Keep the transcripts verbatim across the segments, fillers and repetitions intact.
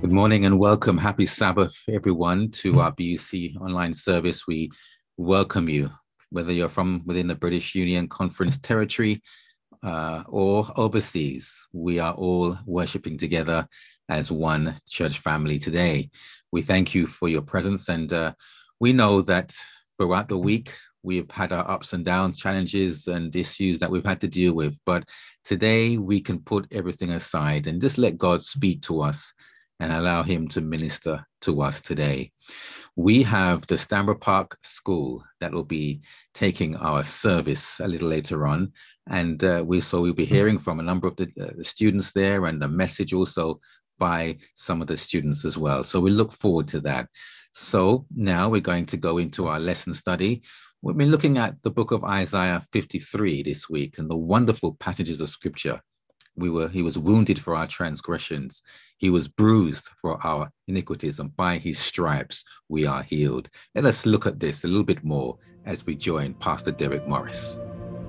Good morning and welcome. Happy Sabbath, everyone, to our B U C online service. We welcome you, whether you're from within the British Union Conference territory uh, or overseas. We are all worshiping together as one church family today. We thank you for your presence, and uh, we know that throughout the week, we've had our ups and downs, challenges and issues that we've had to deal with. But today we can put everything aside and just let God speak to us and allow him to minister to us today. We have the Stanborough School that will be taking our service a little later on. And uh, we so we'll be hearing from a number of the, uh, the students there, and a message also by some of the students as well. So we look forward to that. So now we're going to go into our lesson study. We've been looking at the book of Isaiah fifty-three this week, and the wonderful passages of scripture. We were, he was wounded for our transgressions. He was bruised for our iniquities, and by his stripes we are healed. Let us look at this a little bit more as we join Pastor Derek Morris.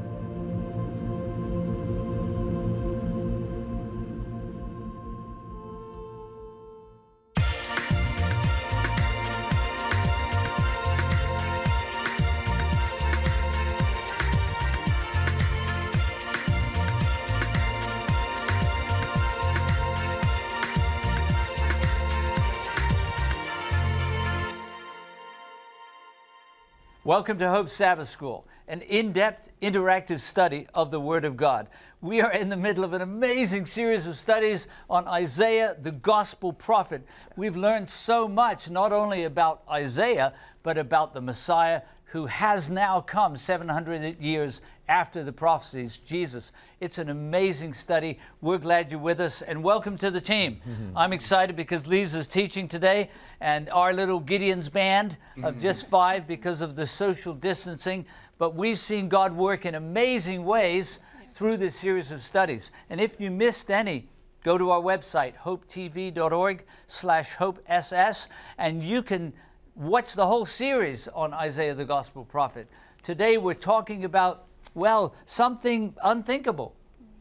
Welcome to Hope Sabbath School, an in-depth, interactive study of the Word of God. We are in the middle of an amazing series of studies on Isaiah, the Gospel prophet. We've learned so much, not only about Isaiah, but about the Messiah who has now come seven hundred years after the prophecies, Jesus. It's an amazing study. We're glad you're with us, and welcome to the team. Mm-hmm. I'm excited because Leisa's teaching today, and our little Gideon's band of mm-hmm. just five because of the social distancing. But we've seen God work in amazing ways through this series of studies. And if you missed any, go to our website, hope t v dot org slash hope s s, and you can watch the whole series on Isaiah the Gospel prophet. Today we're talking about, well, something unthinkable,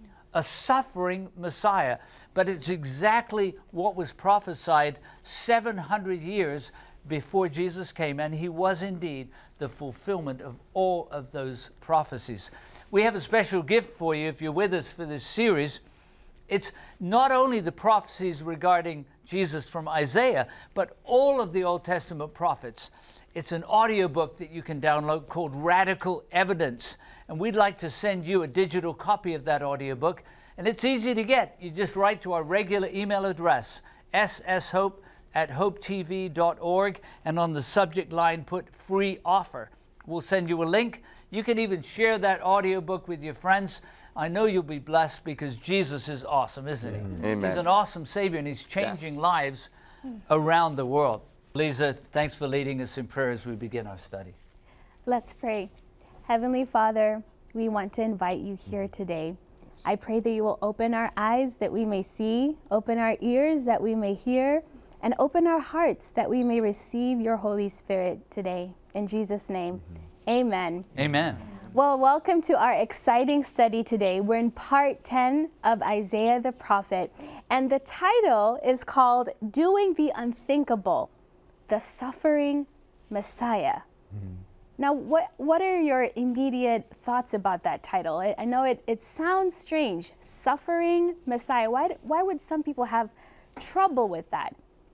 a suffering Messiah. But it's exactly what was prophesied seven hundred years before Jesus came, and he was indeed the fulfillment of all of those prophecies. We have a special gift for you if you're with us for this series. It's not only the prophecies regarding Jesus from Isaiah, but all of the Old Testament prophets. It's an audiobook that you can download called Radical Evidence. And we'd like to send you a digital copy of that audiobook. And it's easy to get. You just write to our regular email address, s s hope at hope t v dot org, and on the subject line put free offer. We'll send you a link. You can even share that audiobook with your friends. I know you'll be blessed because Jesus is awesome, isn't he? Amen. He's an awesome Savior, and he's changing yes. lives around the world. Leisa, thanks for leading us in prayer as we begin our study. Let's pray. Heavenly Father, we want to invite you here today. I pray that you will open our eyes that we may see, open our ears that we may hear, and open our hearts that we may receive your Holy Spirit today. In Jesus' name, mm-hmm. amen. Amen. Well, welcome to our exciting study today. We're in part ten of Isaiah the prophet, and the title is called Doing the Unthinkable, the Suffering Messiah. Mm-hmm. Now, what, what are your immediate thoughts about that title? I, I know it, it sounds strange, Suffering Messiah. Why, why would some people have trouble with that?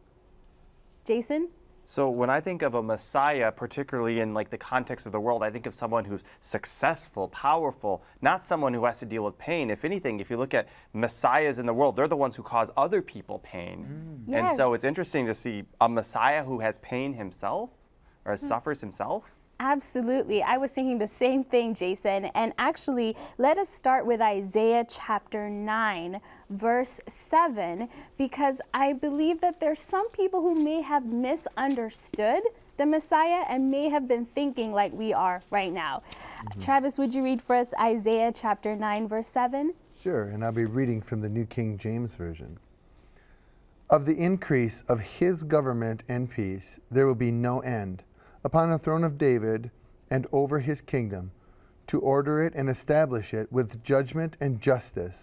Jason? So when I think of a Messiah, particularly in like the context of the world, I think of someone who's successful, powerful, not someone who has to deal with pain. If anything, if you look at Messiahs in the world, they're the ones who cause other people pain. Mm. Yes. And so it's interesting to see a Messiah who has pain himself, or mm. suffers himself. Absolutely. I was thinking the same thing, Jason. And actually, let us start with Isaiah chapter nine, verse seven, because I believe that there's some people who may have misunderstood the Messiah and may have been thinking like we are right now. Mm-hmm. Travis, would you read for us Isaiah chapter nine, verse seven? Sure, and I'll be reading from the New King James Version. Of the increase of his government and peace, there will be no end, upon the throne of David and over his kingdom, to order it and establish it with judgment and justice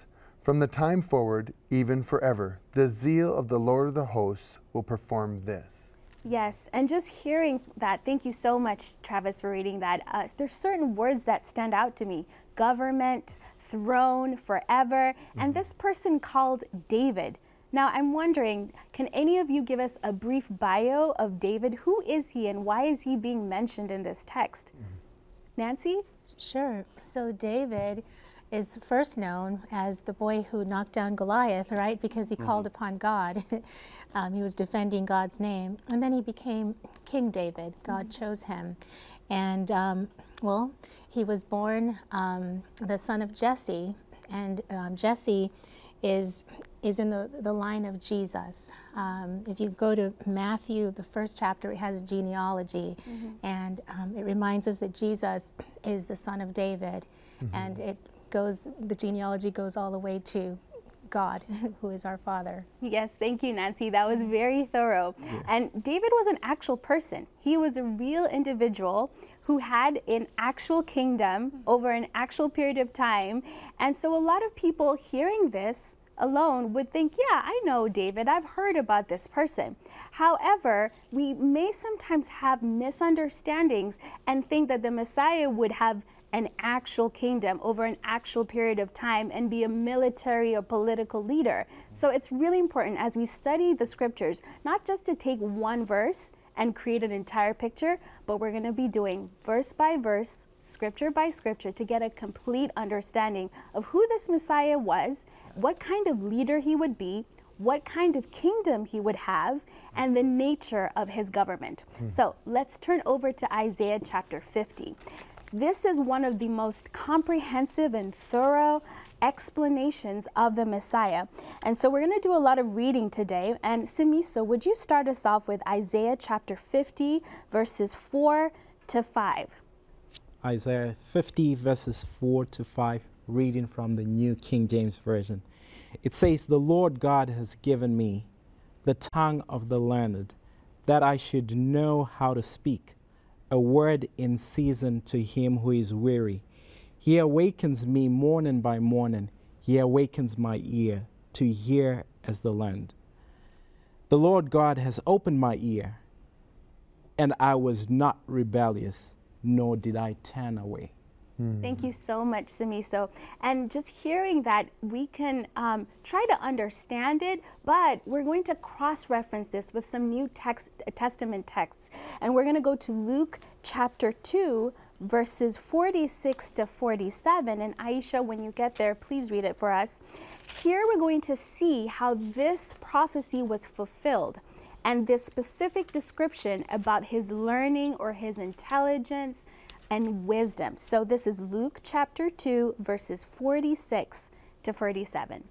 From the time forward, even forever, the zeal of the Lord of the hosts will perform this. Yes, and just hearing that, thank you so much, Travis, for reading that. Uh, there's certain words that stand out to me. Government, throne, forever, mm-hmm. and this person called David. Now, I'm wondering, can any of you give us a brief bio of David? Who is he and why is he being mentioned in this text? Mm-hmm. Nancy? Sure. So David is first known as the boy who knocked down Goliath, right? Because he mm-hmm. called upon God. um, he was defending God's name. And then he became King David. God mm-hmm. chose him. And, um, well, he was born um, the son of Jesse. And um, Jesse is is in the, the line of Jesus. Um, if you go to Matthew, the first chapter, it has genealogy. Mm-hmm. And um, it reminds us that Jesus is the son of David. Mm-hmm. And it goes, the genealogy goes all the way to God, who is our Father. Yes, thank you, Nancy. That was very thorough. Yeah. And David was an actual person. He was a real individual who had an actual kingdom over an actual period of time. And so a lot of people hearing this alone would think, yeah, I know David, I've heard about this person. However, we may sometimes have misunderstandings and think that the Messiah would have an actual kingdom over an actual period of time and be a military or political leader. So it's really important as we study the scriptures, not just to take one verse and create an entire picture, but we're going to be doing verse by verse, scripture by scripture, to get a complete understanding of who this Messiah was, what kind of leader he would be, what kind of kingdom he would have, and the nature of his government. Hmm. So let's turn over to Isaiah chapter fifty. This is one of the most comprehensive and thorough explanations of the Messiah. And so we're going to do a lot of reading today. And Simiso, would you start us off with Isaiah chapter fifty, verses four to five? Isaiah fifty, verses four to five, reading from the New King James Version. It says, "The Lord God has given me the tongue of the learned, that I should know how to speak a word in season to him who is weary. He awakens me morning by morning. He awakens my ear to hear as the learned. The Lord God has opened my ear, and I was not rebellious, nor did I turn away." Thank you so much, Simiso. And just hearing that, we can um, try to understand it, but we're going to cross-reference this with some New text, Testament texts. And we're going to go to Luke chapter two, verses forty-six to forty-seven. And Aisha, when you get there, please read it for us. Here we're going to see how this prophecy was fulfilled, and this specific description about his learning or his intelligence and wisdom. So this is Luke chapter two, verses forty-six to forty-seven.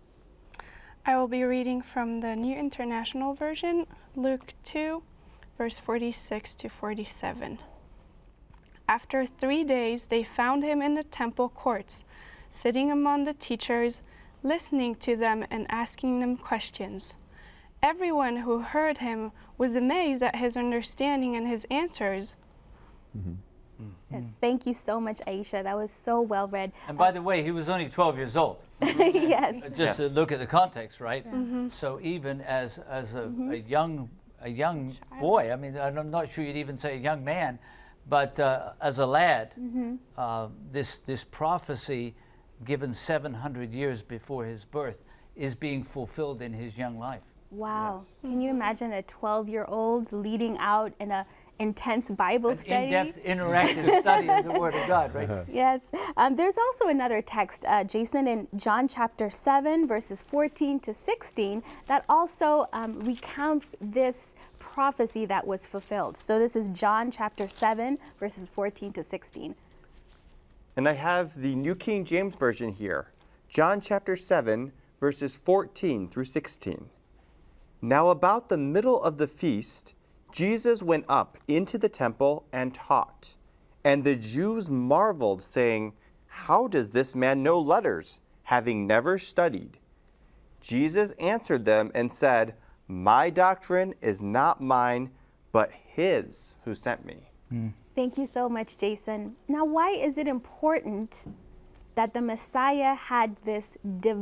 I will be reading from the New International Version, Luke two, verse forty-six to forty-seven. After three days, they found him in the temple courts, sitting among the teachers, listening to them and asking them questions. Everyone who heard him was amazed at his understanding and his answers. Mm-hmm. Yes, thank you so much, Aisha. That was so well read. And by the way, he was only twelve years old. Yes. Just yes. to look at the context, right? Yeah. Mm-hmm. So even as as a, mm-hmm. a young a young boy, I mean, I'm not sure you'd even say a young man, but uh, as a lad, mm-hmm. uh, this this prophecy, given seven hundred years before his birth, is being fulfilled in his young life. Wow. Yes. Can you imagine a twelve-year-old leading out in a intense Bible An study? in-depth, interactive study of the Word of God, right? Yes. Um, there's also another text, uh, Jason, in John chapter seven, verses fourteen to sixteen, that also um, recounts this prophecy that was fulfilled. So this is John chapter seven, verses fourteen to sixteen. And I have the New King James Version here. John chapter seven, verses fourteen through sixteen. "Now about the middle of the feast, Jesus went up into the temple and taught. And the Jews marveled, saying, 'How does this man know letters, having never studied?' Jesus answered them and said, 'My doctrine is not mine, but his who sent me.'" Mm. Thank you so much, Jason. Now, why is it important that the Messiah had this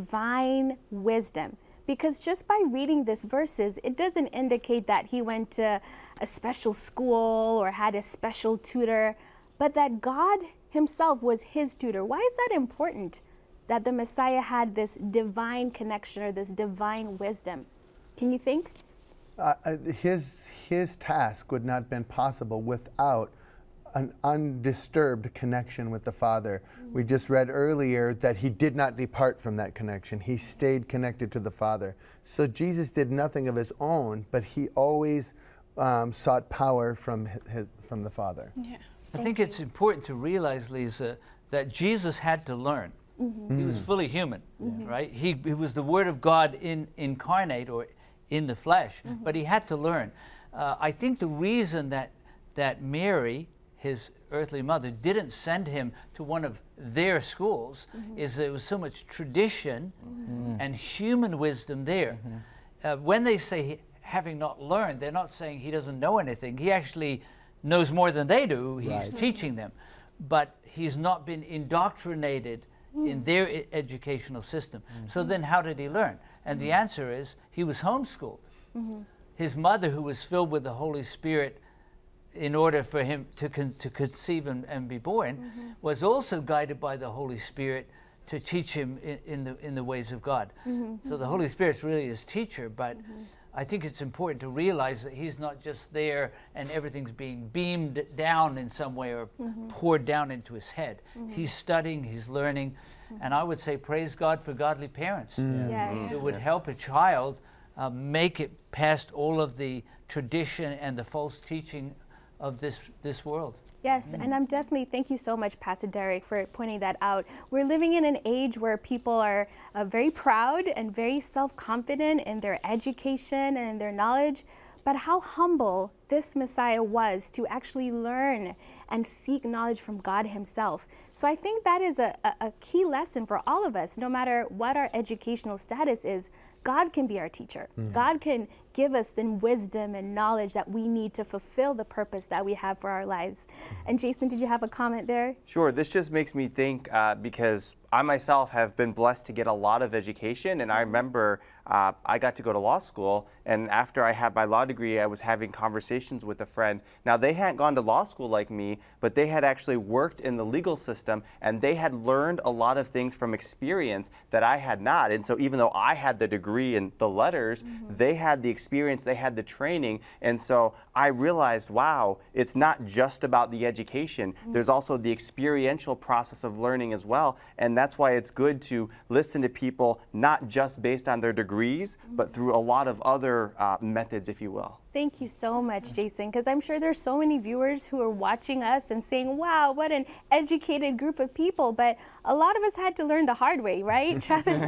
divine wisdom. Because just by reading these verses, it doesn't indicate that he went to a special school or had a special tutor, but that God himself was his tutor. Why is that important? That the Messiah had this divine connection or this divine wisdom. Can you think? Uh, his, his task would not have been possible without an undisturbed connection with the Father. Mm-hmm. We just read earlier that he did not depart from that connection. He stayed connected to the Father. So Jesus did nothing of his own, but he always um, sought power from, his, from the Father. Yeah. I think it's important to realize, Leisa, that Jesus had to learn. Mm-hmm. He was fully human, mm-hmm. right? He, he was the Word of God in, incarnate or in the flesh, mm-hmm. but he had to learn. Uh, I think the reason that, that Mary, his earthly mother, didn't send him to one of their schools mm-hmm. is there was so much tradition mm-hmm. and human wisdom there. Mm-hmm. Uh, when they say he, having not learned, they're not saying he doesn't know anything. He actually knows more than they do. He's right. teaching them. But he's not been indoctrinated mm. in their e educational system. Mm-hmm. So then how did he learn? And mm-hmm. the answer is he was homeschooled. Mm-hmm. His mother, who was filled with the Holy Spirit in order for him to, con to conceive and, and be born, mm-hmm. was also guided by the Holy Spirit to teach him in, in, the, in the ways of God. Mm-hmm. So the Holy Spirit's really his teacher, but mm-hmm. I think it's important to realize that he's not just there and everything's being beamed down in some way or mm-hmm. poured down into his head. Mm-hmm. He's studying, he's learning, mm-hmm. and I would say praise God for godly parents mm-hmm. yes. who would help a child uh, make it past all of the tradition and the false teaching of this, this world. Yes, mm. and I'm definitely, thank you so much, Pastor Derek, for pointing that out. We're living in an age where people are uh, very proud and very self-confident in their education and their knowledge, but how humble this Messiah was to actually learn and seek knowledge from God himself. So I think that is a, a, a key lesson for all of us, no matter what our educational status is. God can be our teacher. Mm. God can give us the wisdom and knowledge that we need to fulfill the purpose that we have for our lives. And Jason, did you have a comment there? Sure. This just makes me think uh, because I myself have been blessed to get a lot of education, and I remember uh, I got to go to law school, and after I had my law degree, I was having conversations with a friend. Now, they hadn't gone to law school like me, but they had actually worked in the legal system, and they had learned a lot of things from experience that I had not. And so even though I had the degree and the letters, mm-hmm. they had the experience, they had the training, and so I realized, wow, it's not just about the education. Mm-hmm. There's also the experiential process of learning as well, and that's why it's good to listen to people not just based on their degrees, mm-hmm. but through a lot of other uh, methods, if you will. Thank you so much, Jason, because I'm sure there's so many viewers who are watching us and saying, wow, what an educated group of people, but a lot of us had to learn the hard way, right, Travis?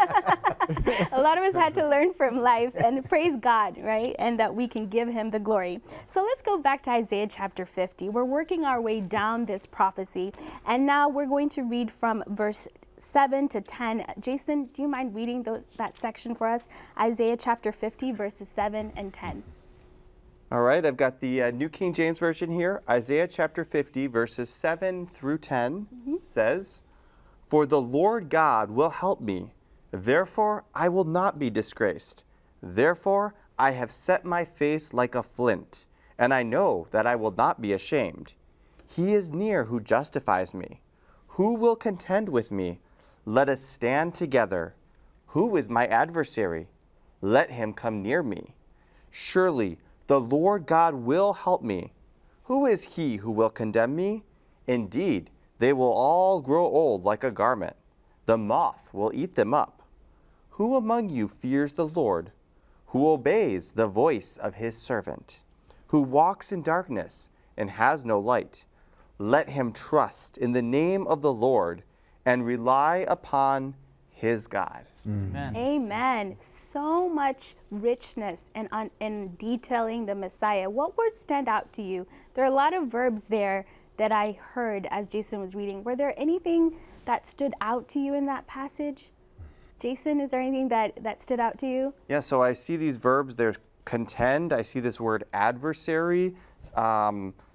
A lot of us had to learn from life, and praise God, right, and that we can give him the glory. So let's go back to Isaiah chapter fifty. We're working our way down this prophecy, and now we're going to read from verse seven to ten. Jason, do you mind reading those, that section for us? Isaiah chapter fifty, verses seven and ten. All right, I've got the uh, New King James Version here. Isaiah chapter fifty, verses seven through ten mm-hmm. says, "For the Lord God will help me, therefore I will not be disgraced. Therefore I have set my face like a flint, and I know that I will not be ashamed. He is near who justifies me. Who will contend with me? Let us stand together. Who is my adversary? Let him come near me. Surely the Lord God will help me. Who is he who will condemn me? Indeed, they will all grow old like a garment. The moth will eat them up. Who among you fears the Lord? Who obeys the voice of his servant? Who walks in darkness and has no light? Let him trust in the name of the Lord and rely upon his God." Amen. Amen. So much richness in, on, in detailing the Messiah. What words stand out to you? There are a lot of verbs there that I heard as Jason was reading. Were there anything that stood out to you in that passage? Jason, is there anything that, that stood out to you? Yeah, so I see these verbs. There's contend. I see this word adversary. Um,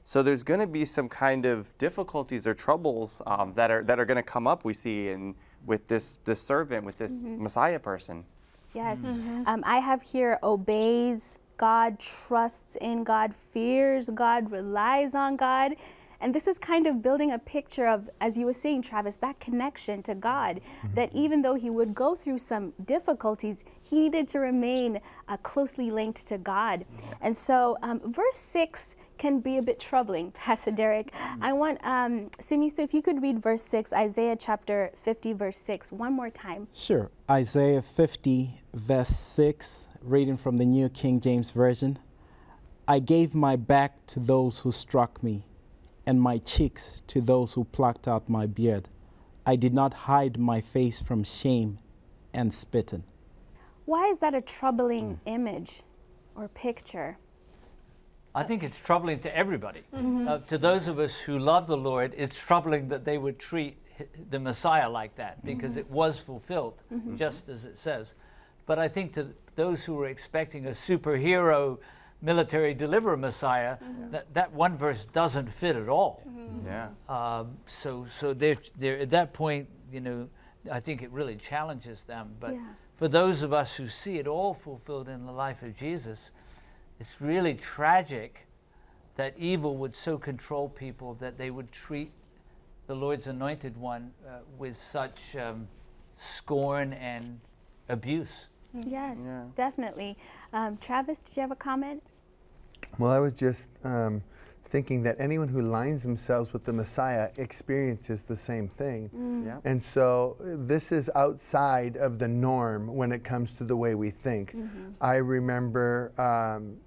So there's going to be some kind of difficulties or troubles um, that are that are going to come up. We see in with this this servant, with this mm-hmm. Messiah person. Yes, mm-hmm. um, I have here obeys God, trusts in God, fears God, relies on God. And this is kind of building a picture of, as you were saying, Travis, that connection to God, mm-hmm. that even though he would go through some difficulties, he needed to remain uh, closely linked to God. Yeah. And so um, verse six can be a bit troubling, Pastor Derek. Mm-hmm. I want, um, Simiso, if you could read verse six, Isaiah chapter fifty, verse six, one more time. Sure. Isaiah fifty, verse six, reading from the New King James Version. I gave my back to those who struck me, and my cheeks to those who plucked out my beard. I did not hide my face from shame and spitting. Why is that a troubling mm. image or picture? I think it's troubling to everybody. Mm-hmm. Uh, to those of us who love the Lord, it's troubling that they would treat the Messiah like that, because mm-hmm. it was fulfilled, mm-hmm. just as it says. But I think to those who were expecting a superhero military deliverer Messiah, mm-hmm. that, that one verse doesn't fit at all. Mm-hmm. Yeah. Um, so so they're, they're at that point, you know, I think it really challenges them. But yeah. for those of us who see it all fulfilled in the life of Jesus, it's really tragic that evil would so control people that they would treat the Lord's anointed one uh, with such um, scorn and abuse. Yes, yeah. definitely. Um, Travis, did you have a comment? Well, I was just um, thinking that anyone who lines themselves with the Messiah experiences the same thing. Mm. Yeah. And so this is outside of the norm when it comes to the way we think. Mm-hmm. I remember um,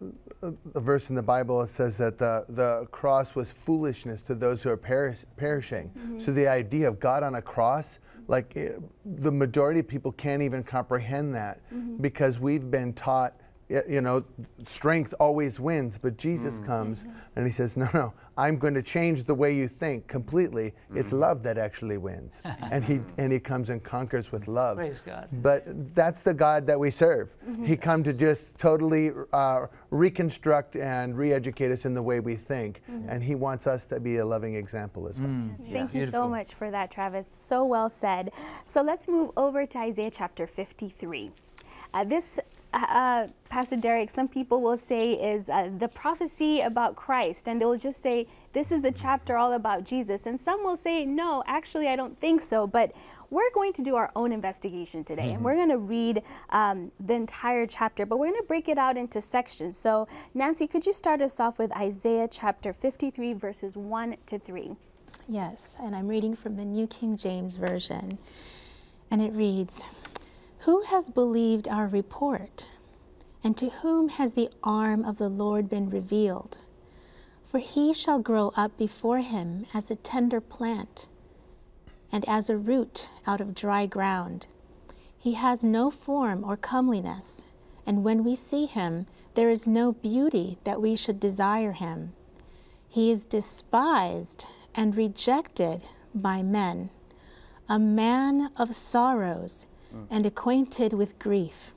a verse in the Bible that says that the, the cross was foolishness to those who are perish perishing. Mm-hmm. So the idea of God on a cross, like it, the majority of people can't even comprehend that mm-hmm. because we've been taught, you know, strength always wins, but Jesus mm. comes mm-hmm. and he says, no, no, I'm going to change the way you think completely. Mm. It's love that actually wins. and he and he comes and conquers with love. Praise God. But that's the God that we serve. Mm-hmm. He come to just totally uh, reconstruct and re-educate us in the way we think. Mm-hmm. And he wants us to be a loving example as well. Mm. Yeah. Thank you Beautiful. so much for that, Travis. So well said. So let's move over to Isaiah chapter fifty-three. Uh, this Uh, Pastor Derek, some people will say is uh, the prophecy about Christ, and they'll just say this is the chapter all about Jesus, and some will say no, actually I don't think so. But we're going to do our own investigation today, mm-hmm. and we're going to read um, the entire chapter, but we're going to break it out into sections. So Nancy, could you start us off with Isaiah chapter fifty-three, verses one to three? Yes, and I'm reading from the New King James Version, and it reads, "Who has believed our report? And to whom has the arm of the Lord been revealed? For he shall grow up before him as a tender plant, and as a root out of dry ground. He has no form or comeliness, and when we see him, there is no beauty that we should desire him. He is despised and rejected by men, a man of sorrows, and acquainted with grief.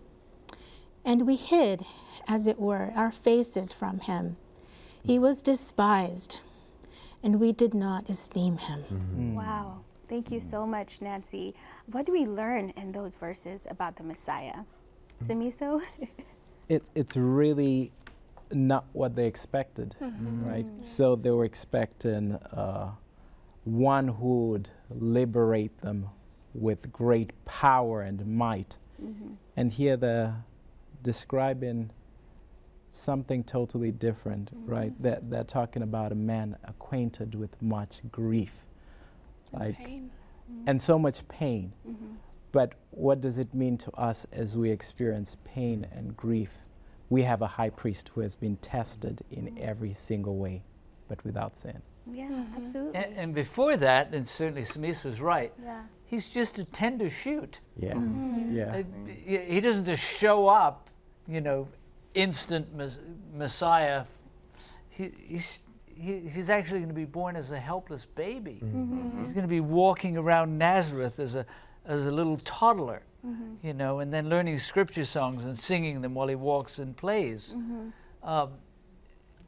And we hid, as it were, our faces from him. He was despised, and we did not esteem him." Mm-hmm. Wow. Thank you so much, Nancy. What do we learn in those verses about the Messiah? Simiso? it, it's really not what they expected, mm-hmm. right? Mm-hmm. So they were expecting uh, one who would liberate them with great power and might. Mm-hmm. And here they're describing something totally different, mm-hmm. right? They're, they're talking about a man acquainted with much grief. Like, pain. Mm-hmm. And so much pain. Mm-hmm. But what does it mean to us as we experience pain and grief? We have a high priest who has been tested in mm-hmm. every single way, but without sin. Yeah, mm-hmm. absolutely. And, and before that, and certainly Samisa's right, yeah. he's just a tender shoot. Yeah, Mm-hmm. yeah. Uh, he doesn't just show up, you know, instant mes Messiah. He, he's, he, he's actually going to be born as a helpless baby. Mm-hmm. He's going to be walking around Nazareth as a, as a little toddler, Mm-hmm. you know, and then learning scripture songs and singing them while he walks and plays. Mm-hmm. um,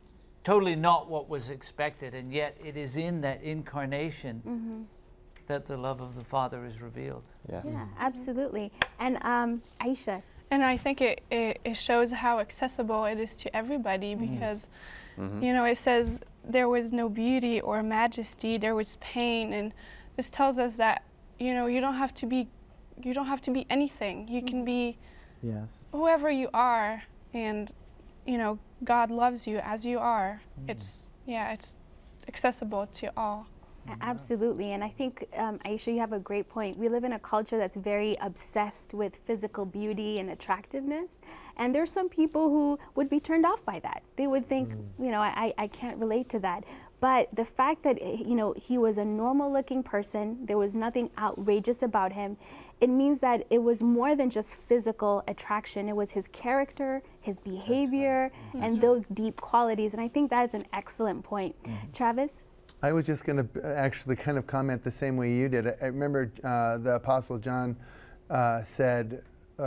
totally not what was expected, and yet it is in that incarnation mm-hmm. that the love of the Father is revealed. Yes. Yeah, absolutely. And um, Aisha. And I think it, it, it shows how accessible it is to everybody, because, mm-hmm. you know, it says there was no beauty or majesty, there was pain, and this tells us that, you know, you don't have to be, you don't have to be anything. You mm-hmm. can be yes. whoever you are, and, you know, God loves you as you are. Mm. It's, yeah, it's accessible to all. Absolutely, and I think, um, Aisha, you have a great point. We live in a culture that's very obsessed with physical beauty and attractiveness, and there's some people who would be turned off by that. They would think, mm. you know, I, I can't relate to that. But the fact that, you know, he was a normal-looking person, there was nothing outrageous about him, it means that it was more than just physical attraction. It was his character, his behavior, right. and those deep qualities, and I think that is an excellent point. Mm-hmm. Travis? I was just going to actually kind of comment the same way you did. I remember uh, the Apostle John uh, said,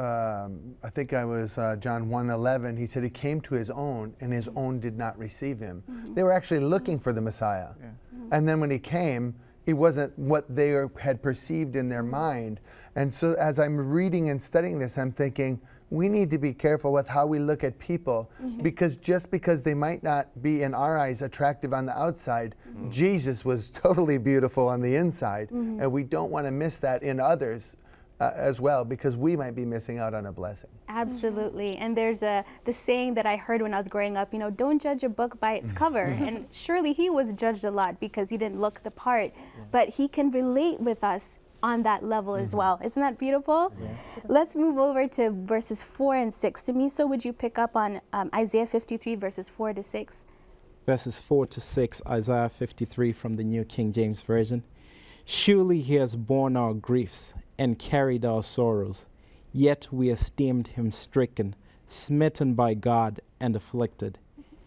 um, I think I was uh, John one eleven, he said he came to his own and his own did not receive him. Mm-hmm. They were actually looking for the Messiah. Yeah. Mm-hmm. And then when he came, he wasn't what they had perceived in their mind. And so as I'm reading and studying this, I'm thinking, we need to be careful with how we look at people, mm-hmm. because just because they might not be in our eyes attractive on the outside, mm-hmm. Jesus was totally beautiful on the inside, mm-hmm. and we don't want to miss that in others uh, as well, because we might be missing out on a blessing. Absolutely, mm-hmm. and there's a the saying that I heard when I was growing up, you know, don't judge a book by its cover, mm-hmm. and surely he was judged a lot because he didn't look the part, yeah. but he can relate with us on that level mm-hmm. as well. Isn't that beautiful? Yeah. Let's move over to verses four and six. Tamiso, would you pick up on um, Isaiah fifty-three, verses four to six? Verses four to six, Isaiah fifty-three from the New King James Version. Surely he has borne our griefs and carried our sorrows, yet we esteemed him stricken, smitten by God, and afflicted.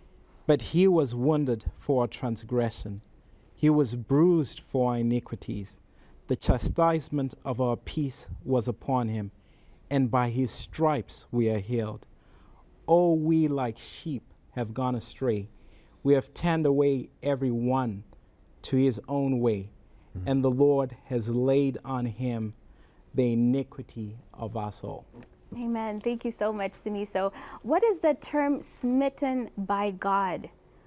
But he was wounded for our transgression, he was bruised for our iniquities. The chastisement of our peace was upon him, and by his stripes we are healed. All we like sheep have gone astray. We have turned away every one to his own way, mm-hmm. and the Lord has laid on him the iniquity of us all. Amen. Thank you so much, Tamiso. What does the term smitten by God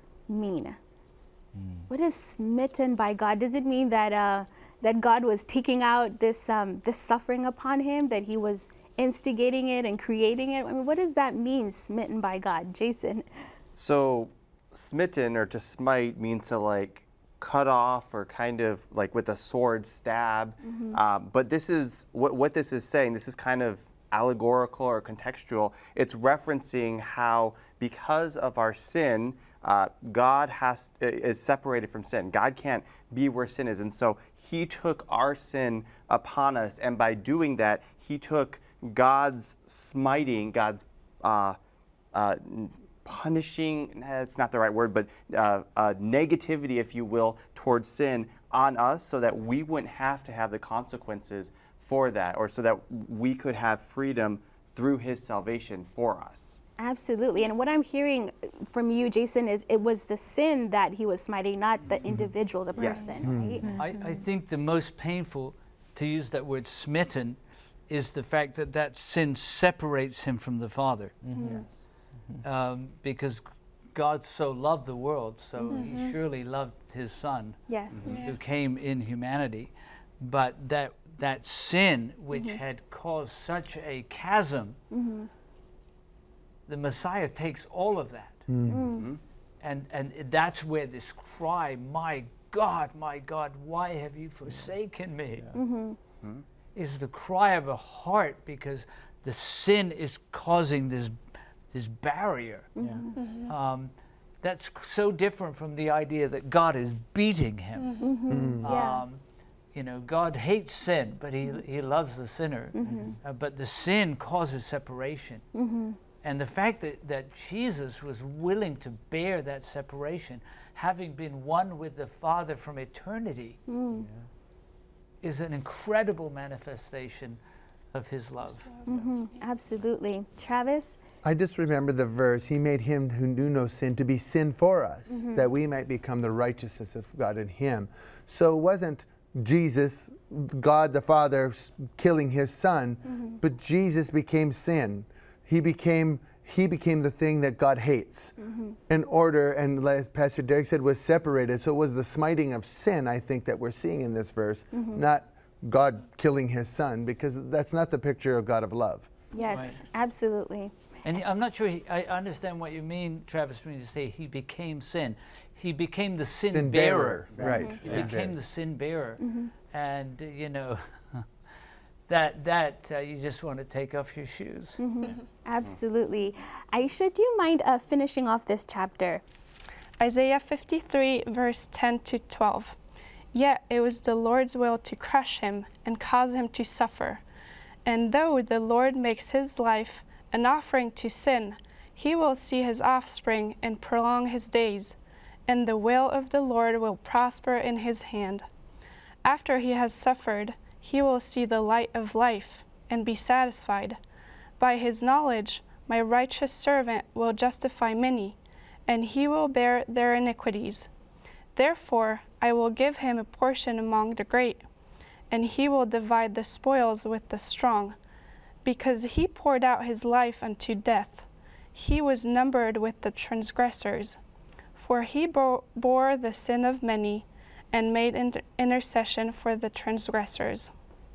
mean? Mm. What is smitten by God? Does it mean that uh, that God was taking out this um, this suffering upon him, that he was instigating it and creating it? I mean, what does that mean, smitten by God? Jason? So smitten, or to smite, means to like cut off, or kind of like with a sword stab. Mm-hmm. um, but this is, what, what this is saying, this is kind of allegorical or contextual. It's referencing how, because of our sin, Uh, God has is separated from sin. God can't be where sin is, and so he took our sin upon us, and by doing that, he took God's smiting, God's uh, uh, punishing, that's not the right word, but uh, uh, negativity, if you will, towards sin on us, so that we wouldn't have to have the consequences for that, or so that we could have freedom through his salvation for us. Absolutely. And what I'm hearing from you, Jason, is it was the sin that he was smiting, not the individual, the person, yes. right? I, I think the most painful, to use that word smitten, is the fact that that sin separates him from the Father. Mm-hmm. Yes. Um, because God so loved the world, so mm-hmm. he surely loved his Son, yes. mm-hmm. yeah. who came in humanity. But that, that sin, which mm-hmm. had caused such a chasm, mm-hmm. the Messiah takes all of that. Mm-hmm. And, and that's where this cry, my God, my God, why have you forsaken me? Yeah. Mm-hmm. Mm-hmm. Is the cry of a heart, because the sin is causing this, this barrier. Mm-hmm. Mm-hmm. Um, that's so different from the idea that God is beating him. Mm-hmm. Mm-hmm. Um, yeah. You know, God hates sin, but he, he loves the sinner. Mm-hmm. uh, but the sin causes separation. Mm-hmm. And the fact that, that Jesus was willing to bear that separation, having been one with the Father from eternity, mm. yeah. is an incredible manifestation of his love. Mm-hmm. Absolutely. Travis? I just remember the verse, he made him who knew no sin to be sin for us, Mm-hmm. that we might become the righteousness of God in him. So it wasn't Jesus, God the Father, s- killing his son, Mm-hmm. but Jesus became sin. He became he became the thing that God hates. Mm-hmm. In order, and as Pastor Derek said, was separated. So it was the smiting of sin, I think, that we're seeing in this verse, Mm-hmm. not God killing his son, because that's not the picture of God of love. Yes, Right. absolutely. And I'm not sure he, I understand what you mean, Travis, when you say he became sin. He became the sin, Sin bearer. bearer, right. He Sin became bearer. the sin bearer. Mm-hmm. And, uh, you know, that, that uh, you just want to take off your shoes. Mm-hmm. Absolutely. Aisha, do you mind uh, finishing off this chapter? Isaiah fifty-three, verse ten to twelve. Yet it was the Lord's will to crush him and cause him to suffer. And though the Lord makes his life an offering to sin, he will see his offspring and prolong his days, and the will of the Lord will prosper in his hand. After he has suffered, he will see the light of life and be satisfied. By his knowledge, my righteous servant will justify many, and he will bear their iniquities. Therefore, I will give him a portion among the great, and he will divide the spoils with the strong. Because he poured out his life unto death, he was numbered with the transgressors. For he bo- bore the sin of many, and made inter- intercession for the transgressors.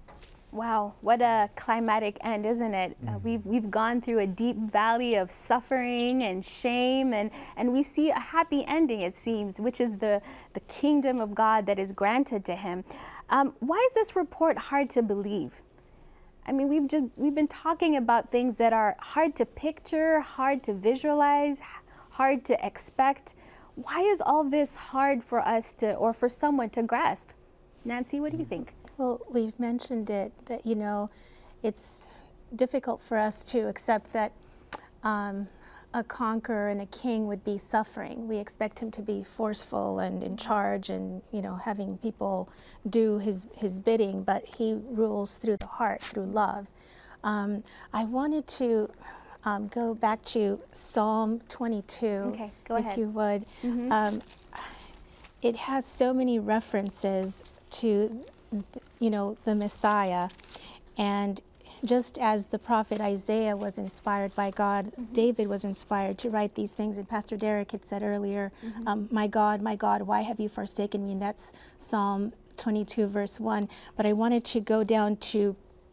Wow, what a climatic end, isn't it? Mm-hmm. Uh, we've, we've gone through a deep valley of suffering and shame, and, and we see a happy ending, it seems, which is the, the kingdom of God that is granted to him. Um, why is this report hard to believe? I mean, we've just we've been talking about things that are hard to picture, hard to visualize, hard to expect. Why is all this hard for us to, or for someone to grasp? Nancy, what do you think? Well, we've mentioned it, that, you know, it's difficult for us to accept that um, a conqueror and a king would be suffering. We expect him to be forceful and in charge and, you know, having people do his, his bidding, but he rules through the heart, through love. Um, I wanted to um, go back to Psalm twenty-two, Okay, go if ahead. you would. Mhm. Um, it has so many references to, you know, the Messiah. And just as the prophet Isaiah was inspired by God, Mm-hmm. David was inspired to write these things. And Pastor Derek had said earlier, Mm-hmm. um, my God, my God, why have you forsaken me? And that's Psalm twenty-two, verse one. But I wanted to go down to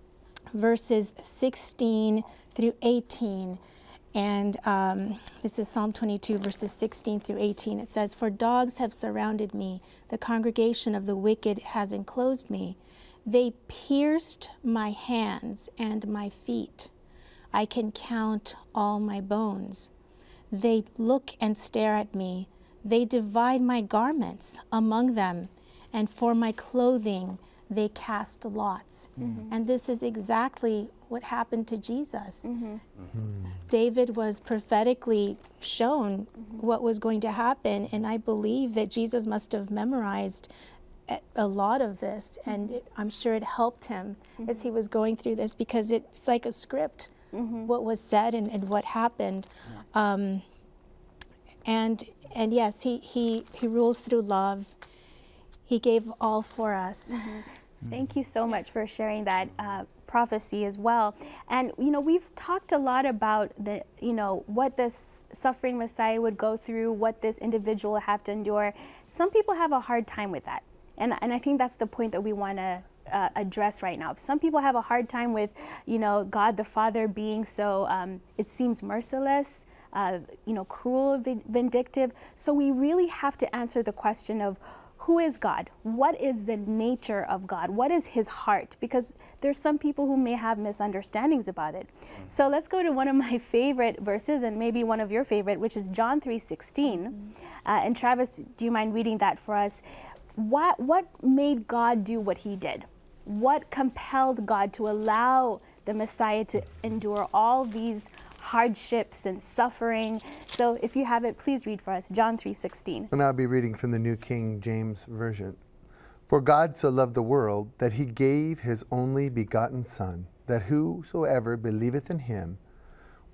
verses sixteen through eighteen. And um, this is Psalm twenty-two, verses sixteen through eighteen. It says, "For dogs have surrounded me, the congregation of the wicked has enclosed me. They pierced my hands and my feet. I can count all my bones. They look and stare at me. They divide my garments among them, and for my clothing they cast lots." Mm-hmm. And this is exactly what happened to Jesus. Mm-hmm. Mm-hmm. David was prophetically shown mm-hmm. what was going to happen, and I believe that Jesus must have memorized a, a lot of this, mm-hmm. and it, I'm sure it helped him mm-hmm. as he was going through this, because it's like a script, mm-hmm. what was said and, and what happened. Yes. Um, and and yes, he, he, he rules through love. He gave all for us. Mm-hmm. Thank you so much for sharing that uh, prophecy as well. And, you know, we've talked a lot about the, you know, what this suffering Messiah would go through, what this individual would have to endure. Some people have a hard time with that. And, and I think that's the point that we want to uh, address right now. Some people have a hard time with, you know, God the Father being so, um, it seems merciless, uh, you know, cruel, vindictive. So we really have to answer the question of, who is God? What is the nature of God? What is his heart? Because there's some people who may have misunderstandings about it. Mm-hmm. So let's go to one of my favorite verses, and maybe one of your favorite, which is John three sixteen. Mm-hmm. uh, and Travis, do you mind reading that for us? What, what made God do what he did? What compelled God to allow the Messiah to endure all these hardships and suffering? So if you have it, please read for us, John three sixteen. And I'll be reading from the New King James Version. "For God so loved the world that he gave his only begotten Son, that whosoever believeth in him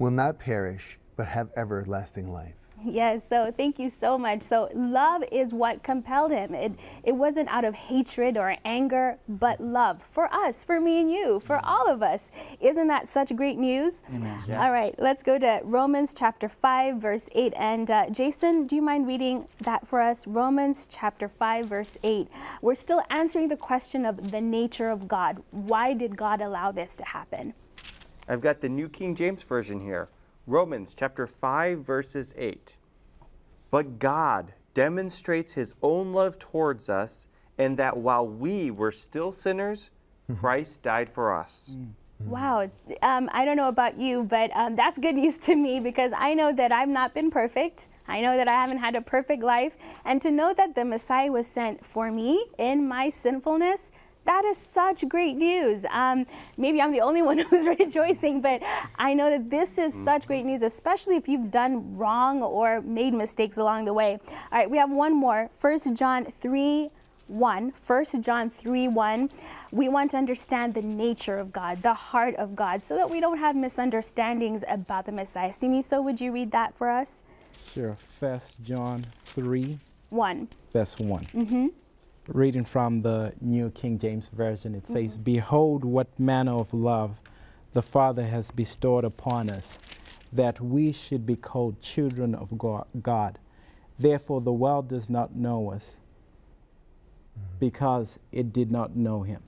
will not perish, but have everlasting life. Yes, so thank you so much. So love is what compelled him. It, it wasn't out of hatred or anger, but love for us, for me and you, for all of us. Isn't that such great news? Amen. Yes. All right, let's go to Romans chapter five, verse eight. And uh, Jason, do you mind reading that for us? Romans chapter five, verse eight. We're still answering the question of the nature of God. Why did God allow this to happen? I've got the New King James Version here. Romans chapter five, verses eight. But God demonstrates his own love towards us, in that while we were still sinners, Christ died for us. Wow. Um, I don't know about you, but um, that's good news to me, because I know that I've not been perfect. I know that I haven't had a perfect life. And to know that the Messiah was sent for me in my sinfulness, that is such great news. Um, maybe I'm the only one who's rejoicing, but I know that this is such great news, especially if you've done wrong or made mistakes along the way. All right, we have one more. First John three one. First John three one. We want to understand the nature of God, the heart of God, so that we don't have misunderstandings about the Messiah. Simi, so would you read that for us? Sure. First John three, one. verse one. Mm-hmm. Reading from the New King James Version, it says, Behold, what manner of love the Father has bestowed upon us, that we should be called children of God. Therefore the world does not know us, because it did not know him.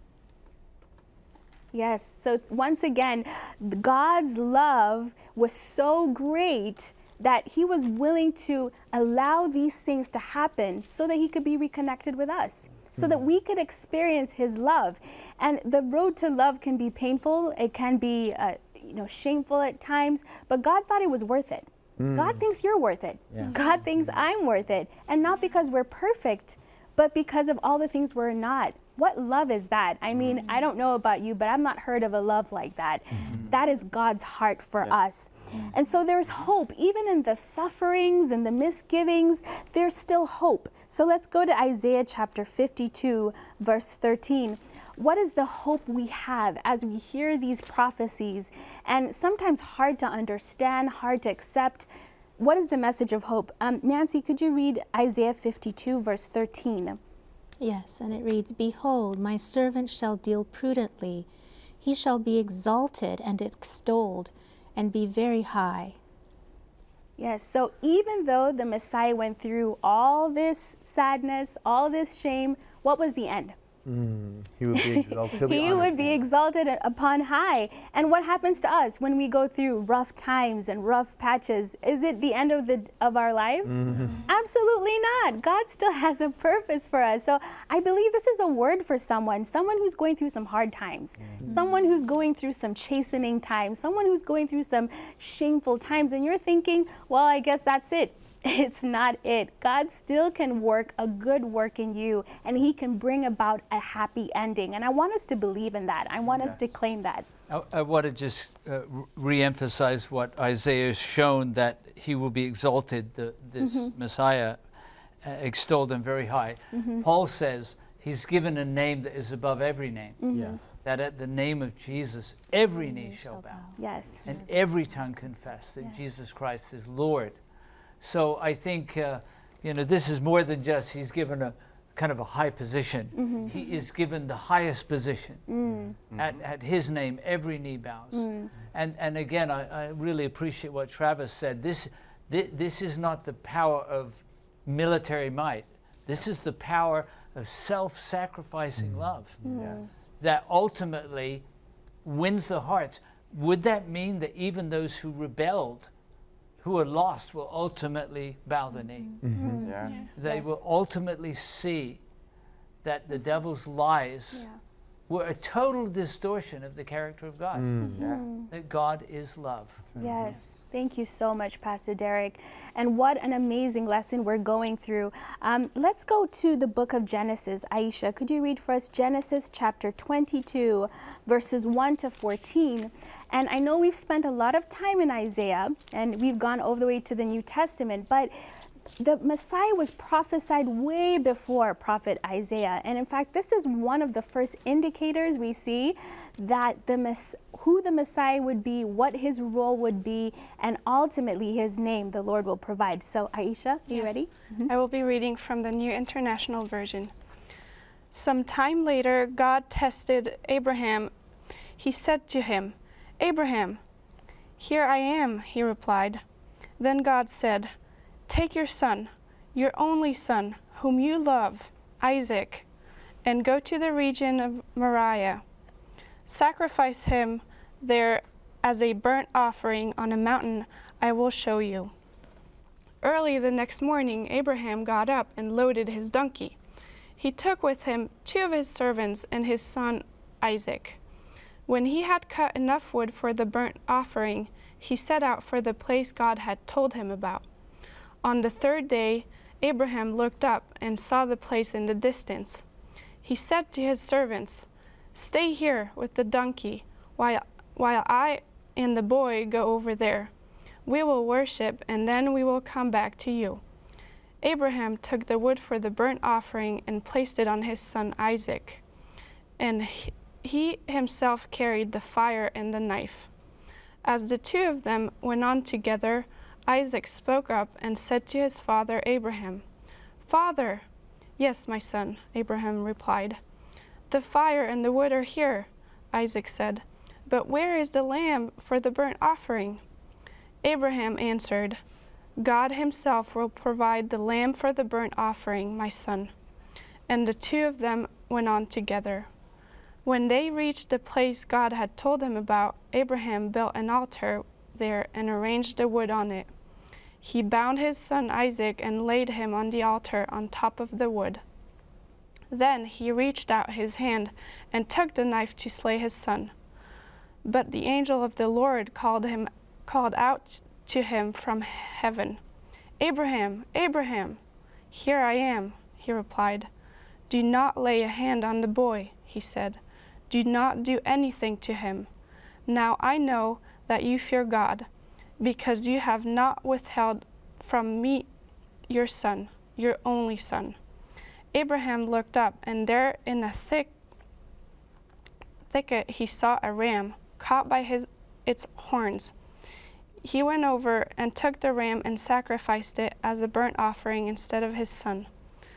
Yes, so once again, God's love was so great that he was willing to allow these things to happen so that he could be reconnected with us, so that we could experience his love. And the road to love can be painful. It can be uh, you know, shameful at times, but God thought it was worth it. Mm. God thinks you're worth it. Yeah. God thinks I'm worth it. And not because we're perfect, but because of all the things we're not. What love is that? I mean, I don't know about you, but I've not heard of a love like that. Mm-hmm. That is God's heart for yes. us. Mm-hmm. And so there's hope. Even in the sufferings and the misgivings, there's still hope. So let's go to Isaiah chapter fifty-two, verse thirteen. What is the hope we have as we hear these prophecies? And sometimes hard to understand, hard to accept. What is the message of hope? Um, Nancy, could you read Isaiah fifty-two, verse thirteen? Yes, and it reads, Behold, my servant shall deal prudently. He shall be exalted and extolled, and be very high. Yes, so even though the Messiah went through all this sadness, all this shame, what was the end? Mm, he would be exalted. He'll be he would be exalted upon high. And what happens to us when we go through rough times and rough patches? Is it the end of the of our lives? Mm-hmm. Absolutely not. God still has a purpose for us. So I believe this is a word for someone, someone who's going through some hard times, mm-hmm. someone who's going through some chastening times, someone who's going through some shameful times, and you're thinking, well, I guess that's it. It's not it. God still can work a good work in you, and he can bring about a happy ending. And I want us to believe in that. I want yes. us to claim that. I, I want to just uh, re-emphasize what Isaiah has shown, that he will be exalted, the, this mm-hmm. Messiah, uh, extolled and very high. Mm-hmm. Paul says he's given a name that is above every name. Mm-hmm. Yes. That at the name of Jesus, every knee shall bow. Yes. And every tongue confess that yes. Jesus Christ is Lord. So I think, uh, you know, this is more than just he's given a kind of a high position. Mm-hmm. He is given the highest position. Mm-hmm. At, at his name, every knee bows. Mm-hmm. And, and again, I, I really appreciate what Travis said. This, th this is not the power of military might. This is the power of self-sacrificing mm-hmm. love. Mm-hmm. Yes. That ultimately wins the hearts. Would that mean that even those who rebelled, who are lost, will ultimately bow the knee? Mm-hmm. Yeah. Yeah. They yes. will ultimately see that the devil's lies yeah. were a total distortion of the character of God. Mm. Yeah. That God is love. Yes. Thank you so much, Pastor Derek. And what an amazing lesson we're going through. Um, let's go to the book of Genesis. Aisha, could you read for us Genesis chapter twenty-two, verses one to fourteen? And I know we've spent a lot of time in Isaiah, and we've gone over the way to the New Testament, but the Messiah was prophesied way before prophet Isaiah. And in fact, this is one of the first indicators we see that the mess who the Messiah would be, what his role would be, and ultimately his name, the Lord will provide. So Aisha, are you Yes. ready? Mm-hmm. I will be reading from the New International Version. Some time later, God tested Abraham. He said to him, "Abraham." "Here I am," he replied. Then God said, "Take your son, your only son, whom you love, Isaac, and go to the region of Moriah. Sacrifice him there as a burnt offering on a mountain I will show you." Early the next morning, Abraham got up and loaded his donkey. He took with him two of his servants and his son Isaac. When he had cut enough wood for the burnt offering, he set out for the place God had told him about. On the third day, Abraham looked up and saw the place in the distance. He said to his servants, "Stay here with the donkey while, while I and the boy go over there. We will worship, and then we will come back to you." Abraham took the wood for the burnt offering and placed it on his son Isaac, and he, he himself carried the fire and the knife. As the two of them went on together, Isaac spoke up and said to his father Abraham, "Father." "Yes, my son," Abraham replied. "The fire and the wood are here," Isaac said, "but where is the lamb for the burnt offering?" Abraham answered, "God himself will provide the lamb for the burnt offering, my son." And the two of them went on together. When they reached the place God had told him about, Abraham built an altar there and arranged the wood on it. He bound his son Isaac and laid him on the altar on top of the wood. Then he reached out his hand and took the knife to slay his son. But the angel of the Lord called him, called out to him from heaven, "Abraham, Abraham." "Here I am," he replied. "Do not lay a hand on the boy," he said. "Do not do anything to him. Now I know that you fear God, because you have not withheld from me your son, your only son." Abraham looked up, and there in a thick thicket he saw a ram caught by his, its horns. He went over and took the ram and sacrificed it as a burnt offering instead of his son.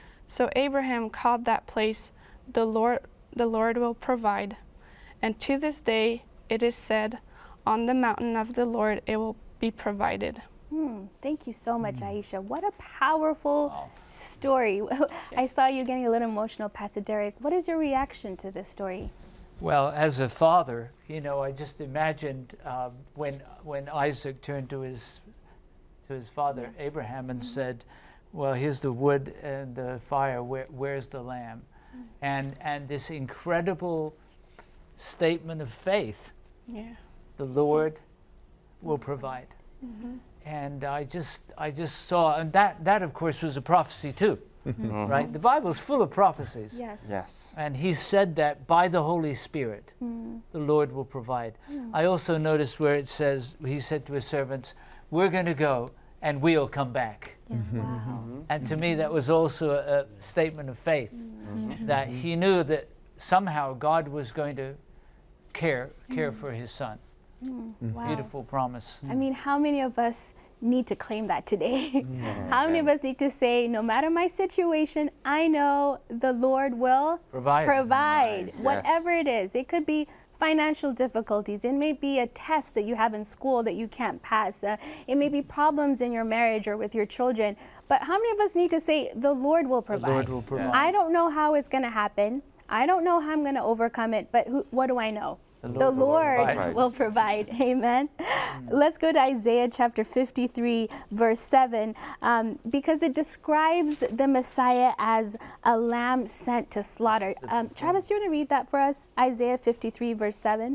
So Abraham called that place, the Lord, the Lord will provide. And to this day it is said, on the mountain of the Lord it will be provided. Hmm, thank you so much, Aisha. What a powerful Wow. story. I saw you getting a little emotional, Pastor Derek. What is your reaction to this story? Well, as a father, you know, I just imagined uh, when when Isaac turned to his to his father Yeah. Abraham and said, "Well, here's the wood and the fire. Where, where's the lamb?" Mm. And and this incredible statement of faith: Yeah. "The Lord will provide." Mm-hmm. And I just I just saw, and that that of course was a prophecy too, Mhm. right? The Bible's full of prophecies. Yes. Yes. And he said that by the Holy Spirit, Mm. the Lord will provide. Mm. I also noticed where it says, he said to his servants, "We're going to go and we'll come back." Yeah. Wow. And to me, that was also a, a statement of faith, Mm. that he knew that somehow God was going to care, care for his son. Mm. Wow. Beautiful promise. I mean, how many of us need to claim that today? How many of us need to say, no matter my situation, I know the Lord will Provide. provide, Yes. whatever it is. It could be financial difficulties. It may be a test that you have in school that you can't pass. Uh, it may be problems in your marriage or with your children. But how many of us need to say, the Lord will The provide? Lord will provide. I don't know how it's going to happen. I don't know how I'm going to overcome it, but who, what do I know? The The Lord Lord, will provide. will provide. Amen. Let's go to Isaiah chapter fifty-three, verse seven, um, because it describes the Messiah as a lamb sent to slaughter. Um, Travis, do you want to read that for us? Isaiah fifty-three, verse seven.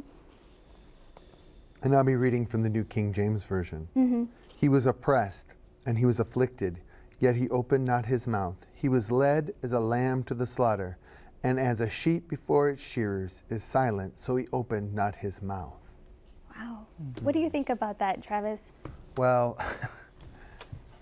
And I'll be reading from the New King James Version. Mm-hmm. He was oppressed and he was afflicted, yet he opened not his mouth. He was led as a lamb to the slaughter, and as a sheep before its shearers is silent, so he opened not his mouth. Wow. What do you think about that, Travis? Well,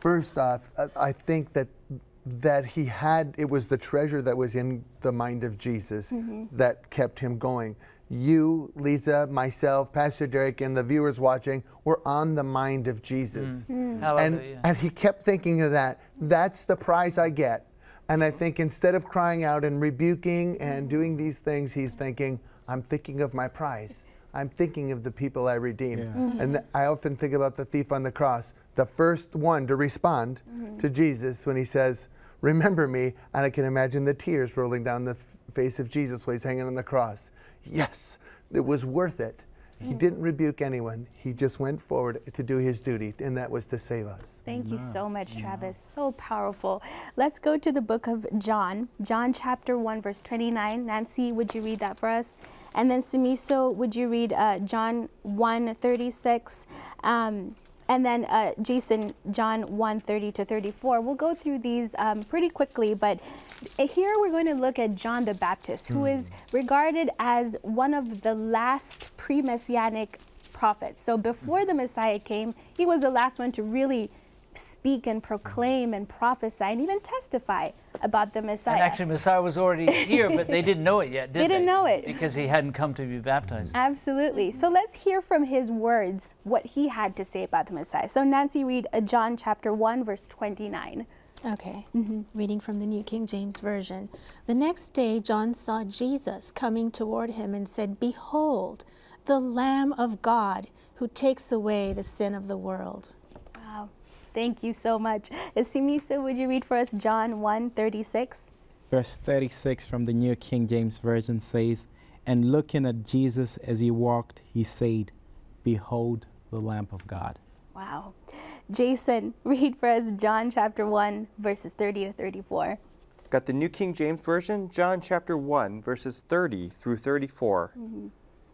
First off, I think that that he had, it was the treasure that was in the mind of Jesus mm-hmm. that kept him going. You, Leisa, myself, Pastor Derek, and the viewers watching were on the mind of Jesus. Mm. Mm. And, and he kept thinking of that. That's the prize I get. And I think instead of crying out and rebuking and doing these things, he's thinking, I'm thinking of my prize. I'm thinking of the people I redeemed. Yeah. Mm-hmm. And th- I often think about the thief on the cross, the first one to respond mm-hmm. to Jesus when he says, remember me, and I can imagine the tears rolling down the f- face of Jesus while he's hanging on the cross. Yes, it was worth it. Mm. He didn't rebuke anyone. He just went forward to do his duty, and that was to save us. Thank you so much, Travis. So powerful. Let's go to the book of John. John chapter one, verse twenty-nine. Nancy, would you read that for us? And then Simiso, would you read uh, John one, thirty-six? Um, And then uh, Jason, John one, thirty to thirty-four. We'll go through these um, pretty quickly, but here we're going to look at John the Baptist, who mm. is regarded as one of the last pre-Messianic prophets. So before the Messiah came, he was the last one to really speak and proclaim and prophesy and even testify about the Messiah. And actually, Messiah was already here, but they didn't know it yet, did they? They didn't know it. Because he hadn't come to be baptized. Absolutely. So let's hear from his words what he had to say about the Messiah. So Nancy, read uh, John chapter one, verse twenty-nine. Okay, mm-hmm. Reading from the New King James Version. The next day, John saw Jesus coming toward him and said, behold, the Lamb of God who takes away the sin of the world. Wow. Thank you so much. Simisa, would you read for us John one, thirty-six? Verse thirty-six from the New King James Version says, and looking at Jesus as he walked, he said, behold the Lamb of God. Wow. Jason, read for us John chapter one, verses thirty to thirty-four. Got the New King James Version, John chapter one, verses thirty through thirty-four. Mm-hmm.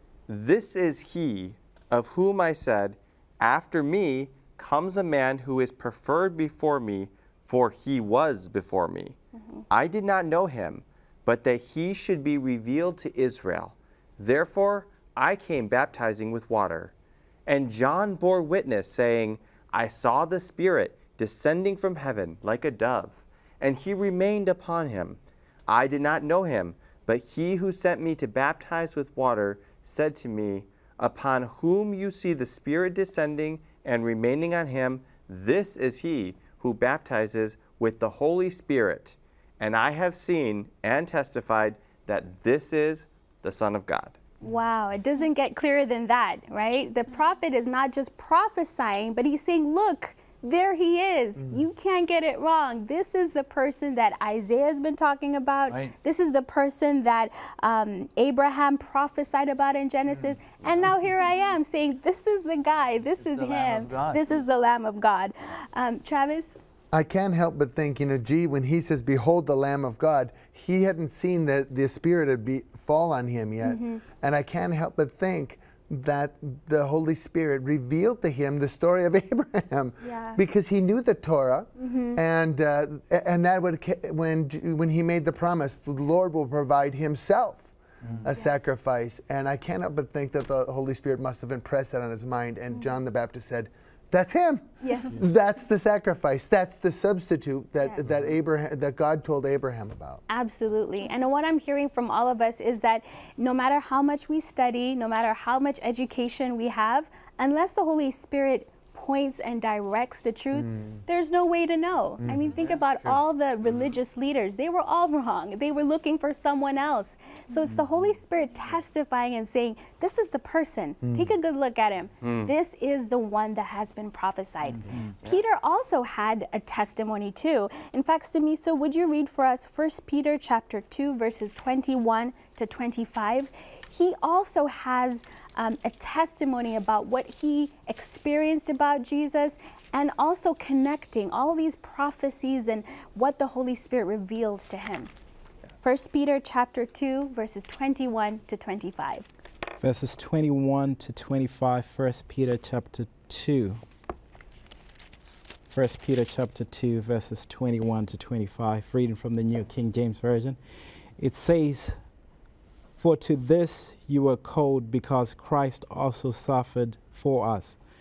This is he of whom I said, after me comes a man who is preferred before me, for he was before me. Mm-hmm. I did not know him, but that he should be revealed to Israel. Therefore I came baptizing with water. And John bore witness, saying, I saw the Spirit descending from heaven like a dove, and he remained upon him. I did not know him, but he who sent me to baptize with water said to me, upon whom you see the Spirit descending and remaining on him, this is he who baptizes with the Holy Spirit. And I have seen and testified that this is the Son of God. Wow, it doesn't get clearer than that, right? The prophet is not just prophesying, but he's saying, look, there he is. Mm. You can't get it wrong. This is the person that Isaiah's been talking about. Right. This is the person that um, Abraham prophesied about in Genesis. Mm. And now here I am saying, this is the guy. This, this is, is him. This is the Lamb of God. Um, Travis? I can't help but think, you know, gee, when he says, behold the Lamb of God, he hadn't seen that the Spirit had be, fall on him yet. Mm-hmm. And I can't help but think that the Holy Spirit revealed to him the story of Abraham, yeah. because he knew the Torah, mm-hmm. and uh, and that would, when when he made the promise, the Lord will provide himself mm-hmm. a yeah. sacrifice. And I can't help but think that the Holy Spirit must have impressed that on his mind. And mm-hmm. John the Baptist said, that's him. Yes. That's the sacrifice. That's the substitute that yes. that Abraham that God told Abraham about. Absolutely. And what I'm hearing from all of us is that no matter how much we study, no matter how much education we have, unless the Holy Spirit points and directs the truth, mm. there's no way to know. Mm. I mean, think yeah, about true. all the religious leaders. They were all wrong. They were looking for someone else. So mm. it's the Holy Spirit testifying and saying, this is the person. Mm. Take a good look at him. Mm. This is the one that has been prophesied. Mm-hmm. Peter also had a testimony too. In fact, Simiso, would you read for us First Peter chapter two, verses twenty-one to twenty-five? He also has um, a testimony about what he experienced about Jesus, and also connecting all these prophecies and what the Holy Spirit revealed to him. First Peter chapter two, verses twenty-one to twenty-five. Verses twenty-one to twenty-five, First Peter chapter two. First Peter chapter two, verses twenty-one to twenty-five, reading from the New King James Version. It says, for to this you were called, because Christ also suffered for us,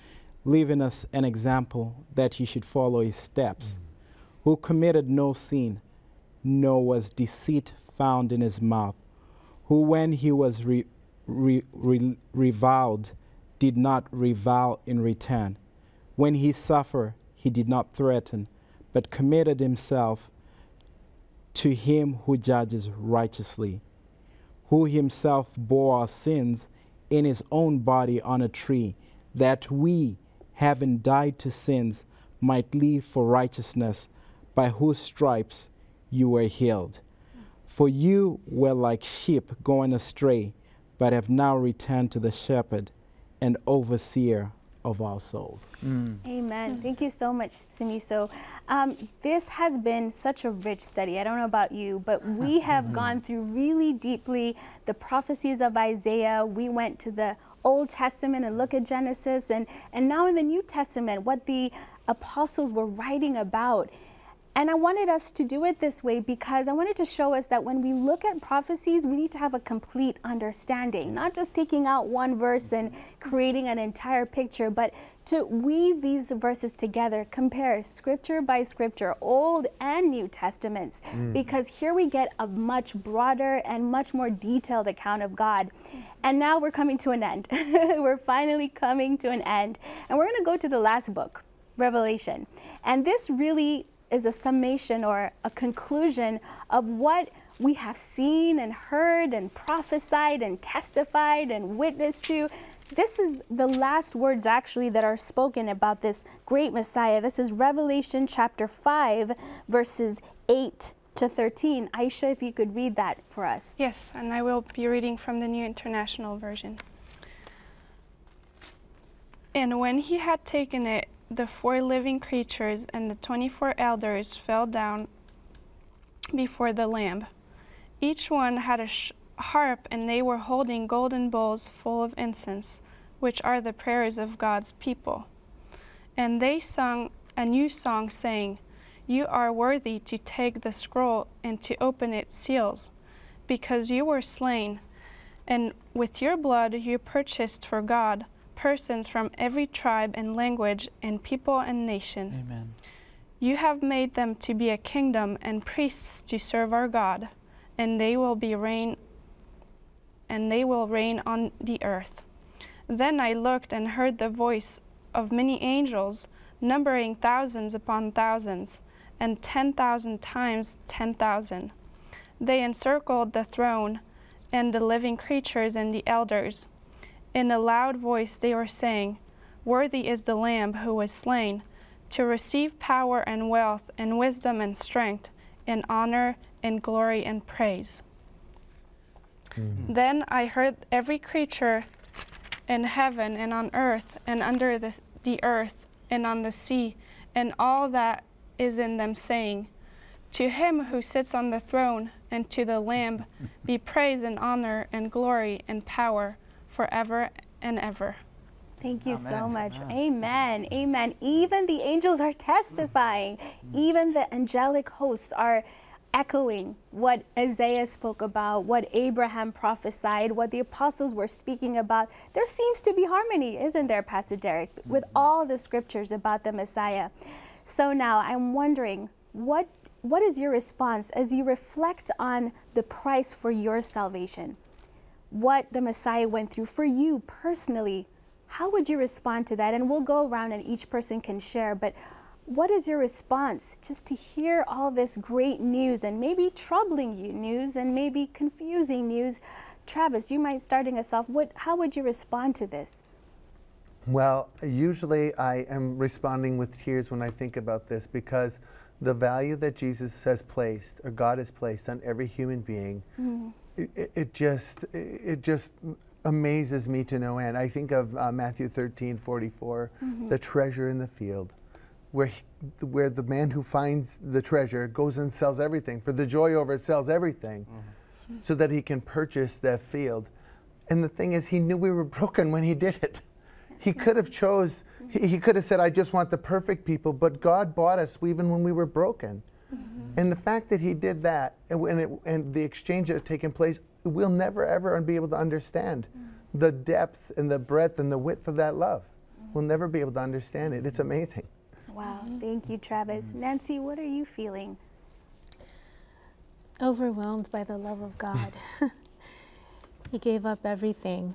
leaving us an example that you should follow his steps, mm. who committed no sin, nor was deceit found in his mouth, who when he was re re re reviled, did not revile in return. When he suffered, he did not threaten, but committed himself to him who judges righteously, who himself bore our sins in his own body on a tree, that we, having died to sins, might live for righteousness, by whose stripes you were healed. For you were like sheep going astray, but have now returned to the shepherd and overseer of our souls. Mm. Amen. Mm. Thank you so much, Simiso. Um, this has been such a rich study. I don't know about you, but we have mm-hmm. gone through really deeply the prophecies of Isaiah. We went to the Old Testament and look at Genesis, and, and now in the New Testament, what the apostles were writing about. And I wanted us to do it this way because I wanted to show us that when we look at prophecies, we need to have a complete understanding, not just taking out one verse and creating an entire picture, but to weave these verses together, compare scripture by scripture, Old and New Testaments, mm. because here we get a much broader and much more detailed account of God. And now we're coming to an end. We're finally coming to an end. And we're going to go to the last book, Revelation. And this really is a summation or a conclusion of what we have seen and heard and prophesied and testified and witnessed to. This is the last words actually that are spoken about this great Messiah. This is Revelation chapter five, verses eight to thirteen. Aisha, if you could read that for us. Yes, and I will be reading from the New International Version. And when he had taken it, the four living creatures and the twenty-four elders fell down before the Lamb. Each one had a sh harp, and they were holding golden bowls full of incense, which are the prayers of God's people. And they sung a new song, saying, "You are worthy to take the scroll and to open its seals, because you were slain, and with your blood you purchased for God persons from every tribe and language and people and nation. Amen. You have made them to be a kingdom and priests to serve our God, and they will be reign and they will reign on the earth." Then I looked and heard the voice of many angels, numbering thousands upon thousands, and ten thousand times ten thousand. They encircled the throne and the living creatures and the elders. In a loud voice they were saying, "Worthy is the Lamb who was slain, to receive power and wealth and wisdom and strength and honor and glory and praise." Mm-hmm. Then I heard every creature in heaven and on earth and under the, the earth and on the sea and all that is in them saying, "To him who sits on the throne and to the Lamb be praise and honor and glory and power forever and ever." Thank you Amen. so much. Amen. Amen. Amen. Even the angels are testifying. Mm-hmm. Even the angelic hosts are echoing what Isaiah spoke about, what Abraham prophesied, what the apostles were speaking about. There seems to be harmony, isn't there, Pastor Derek, mm-hmm. with all the scriptures about the Messiah. So now I'm wondering, what what is your response as you reflect on the price for your salvation? What the Messiah went through for you personally? How would you respond to that? And we'll go around and each person can share, but what is your response just to hear all this great news and maybe troubling you news and maybe confusing news? Travis, you mind starting us off. What, how would you respond to this? Well, usually I am responding with tears when I think about this, because the value that Jesus has placed, or God has placed on every human being, mm. it, it just it just amazes me to no end. I think of uh, Matthew thirteen forty-four, mm-hmm. the treasure in the field, where he, where the man who finds the treasure goes and sells everything. For the joy over it, sells everything, mm-hmm. so that he can purchase that field. And the thing is, he knew we were broken when he did it. He could have chose, he, he could have said, "I just want the perfect people," but God bought us even when we were broken. Mm-hmm. And the fact that he did that, and, and, it, and the exchange that had taken place, we'll never ever be able to understand mm-hmm. the depth and the breadth and the width of that love. we'll never be able to understand it. It's amazing. Wow, thank you, Travis. Nancy, what are you feeling? Overwhelmed by the love of God. He gave up everything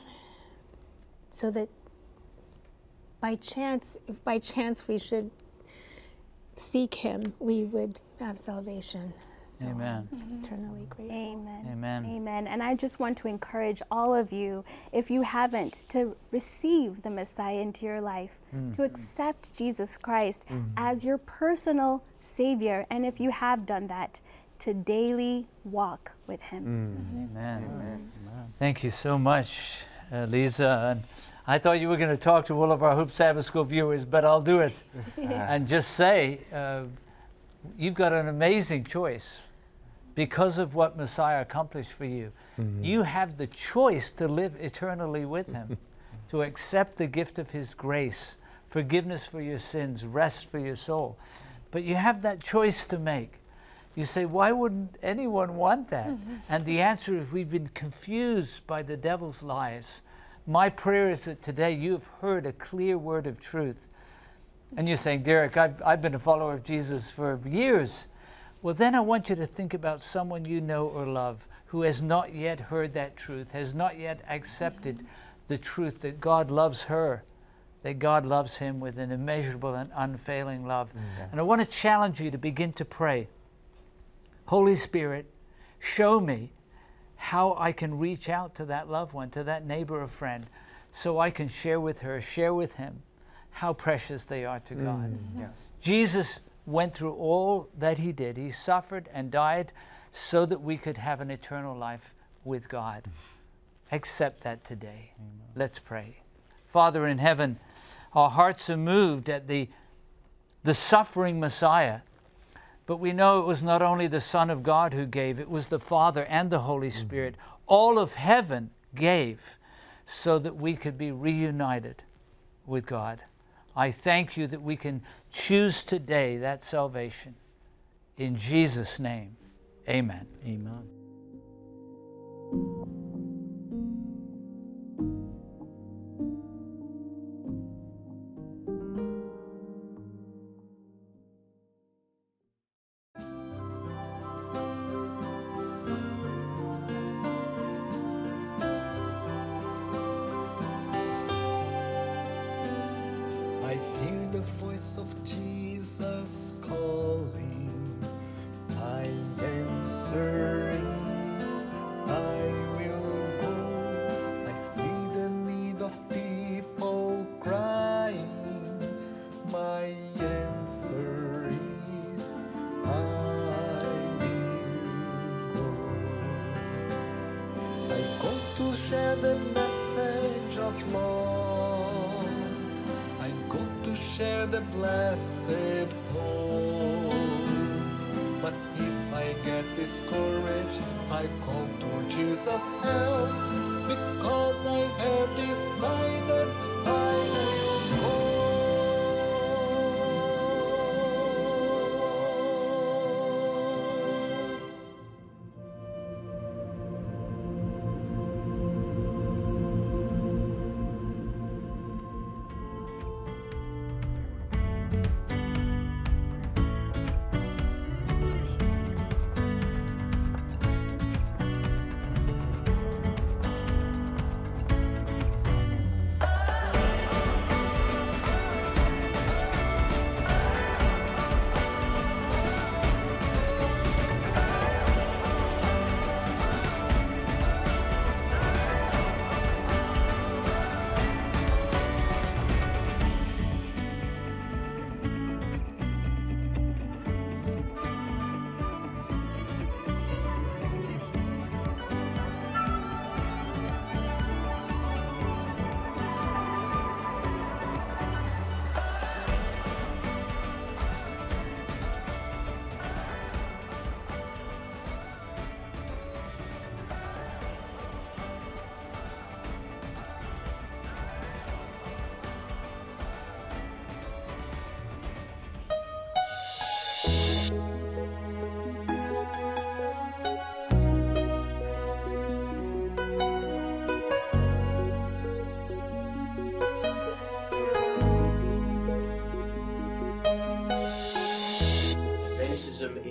so that by chance, if by chance we should seek him, we would have salvation. So Amen. I'm eternally grateful. Amen. Amen. Amen. And I just want to encourage all of you, if you haven't, to receive the Messiah into your life, mm. to accept Jesus Christ mm. as your personal Savior. And if you have done that, to daily walk with him. Mm. Mm-hmm. Amen. Amen. Amen. Thank you so much, uh, Leisa. And I thought you were going to talk to all of our Hope Sabbath School viewers, but I'll do it and just say, uh, you've got an amazing choice because of what Messiah accomplished for you. Mm-hmm. You have the choice to live eternally with him, to accept the gift of his grace, forgiveness for your sins, rest for your soul. But you have that choice to make. You say, why wouldn't anyone want that? Mm-hmm. And the answer is we've been confused by the devil's lies. My prayer is that today you've heard a clear word of truth. And you're saying, Derek, I've, I've been a follower of Jesus for years. Well, then I want you to think about someone you know or love who has not yet heard that truth, has not yet accepted the truth that God loves her, that God loves him with an immeasurable and unfailing love. Yes. And I want to challenge you to begin to pray. Holy Spirit, show me how I can reach out to that loved one, to that neighbor or friend, so I can share with her, share with him how precious they are to God. Mm, yes. Jesus went through all that he did. He suffered and died so that we could have an eternal life with God. Accept that today. Amen. Let's pray. Father in heaven, our hearts are moved at the, the suffering Messiah. But we know it was not only the Son of God who gave, it was the Father and the Holy Spirit. Mm-hmm. All of heaven gave so that we could be reunited with God. I thank you that we can choose today that salvation. In Jesus' name, amen. Amen. Of Jesus calling, my answer is I will go. I see the need of people crying, my answer is I will go. I go to share the message of love, I go to share the blessed hope. But if I get discouraged, I call to Jesus' help, because I have decided I will go.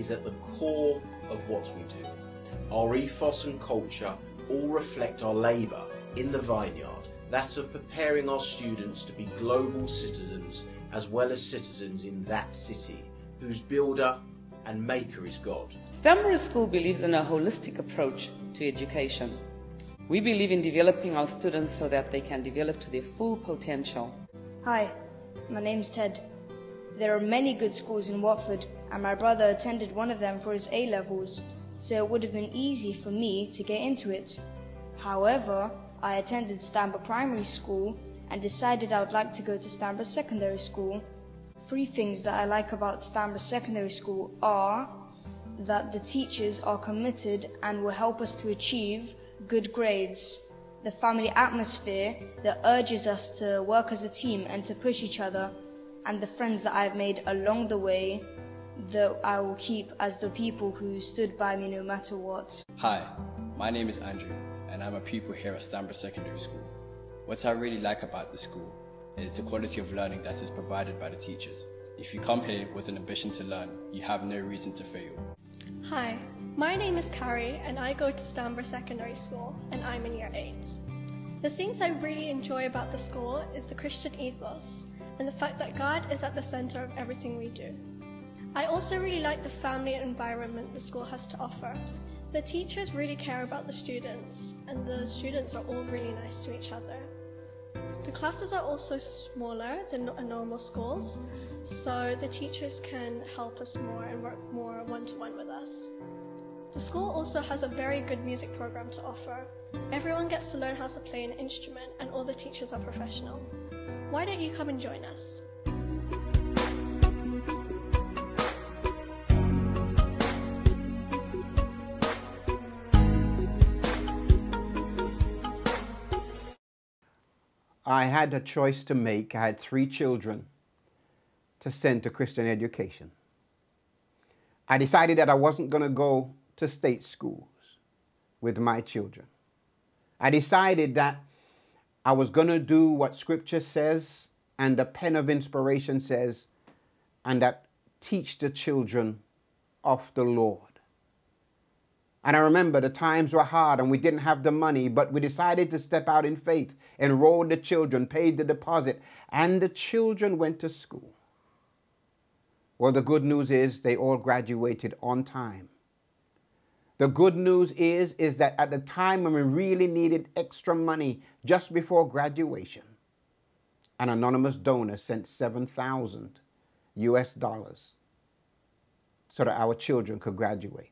is at the core of what we do. Our ethos and culture all reflect our labour in the vineyard, that of preparing our students to be global citizens as well as citizens in that city, whose builder and maker is God. Stanborough School believes in a holistic approach to education. We believe in developing our students so that they can develop to their full potential. Hi, my name's Ted. There are many good schools in Watford, and my brother attended one of them for his A-levels, so it would have been easy for me to get into it. However, I attended Stanborough Primary School and decided I would like to go to Stanborough Secondary School. Three things that I like about Stanborough Secondary School are that the teachers are committed and will help us to achieve good grades, the family atmosphere that urges us to work as a team and to push each other, and the friends that I've made along the way that I will keep as the people who stood by me no matter what. Hi, my name is Andrew, and I'm a pupil here at Stanborough Secondary School. What I really like about the school is the quality of learning that is provided by the teachers. If you come here with an ambition to learn, you have no reason to fail. Hi, my name is Kari, and I go to Stanborough Secondary School, and I'm in year eight. The things I really enjoy about the school is the Christian ethos, and the fact that God is at the center of everything we do. I also really like the family environment the school has to offer. The teachers really care about the students, and the students are all really nice to each other. The classes are also smaller than normal schools, so the teachers can help us more and work more one-to-one with us. The school also has a very good music program to offer. Everyone gets to learn how to play an instrument, and all the teachers are professional. Why don't you come and join us? I had a choice to make. I had three children to send to Christian education. I decided that I wasn't going to go to state schools with my children. I decided that I was going to do what Scripture says and the pen of inspiration says, and that teach the children of the Lord. And I remember the times were hard and we didn't have the money, but we decided to step out in faith, enrolled the children, paid the deposit, and the children went to school. Well, the good news is they all graduated on time. The good news is, is that at the time when we really needed extra money just before graduation, an anonymous donor sent seven thousand U S dollars so that our children could graduate.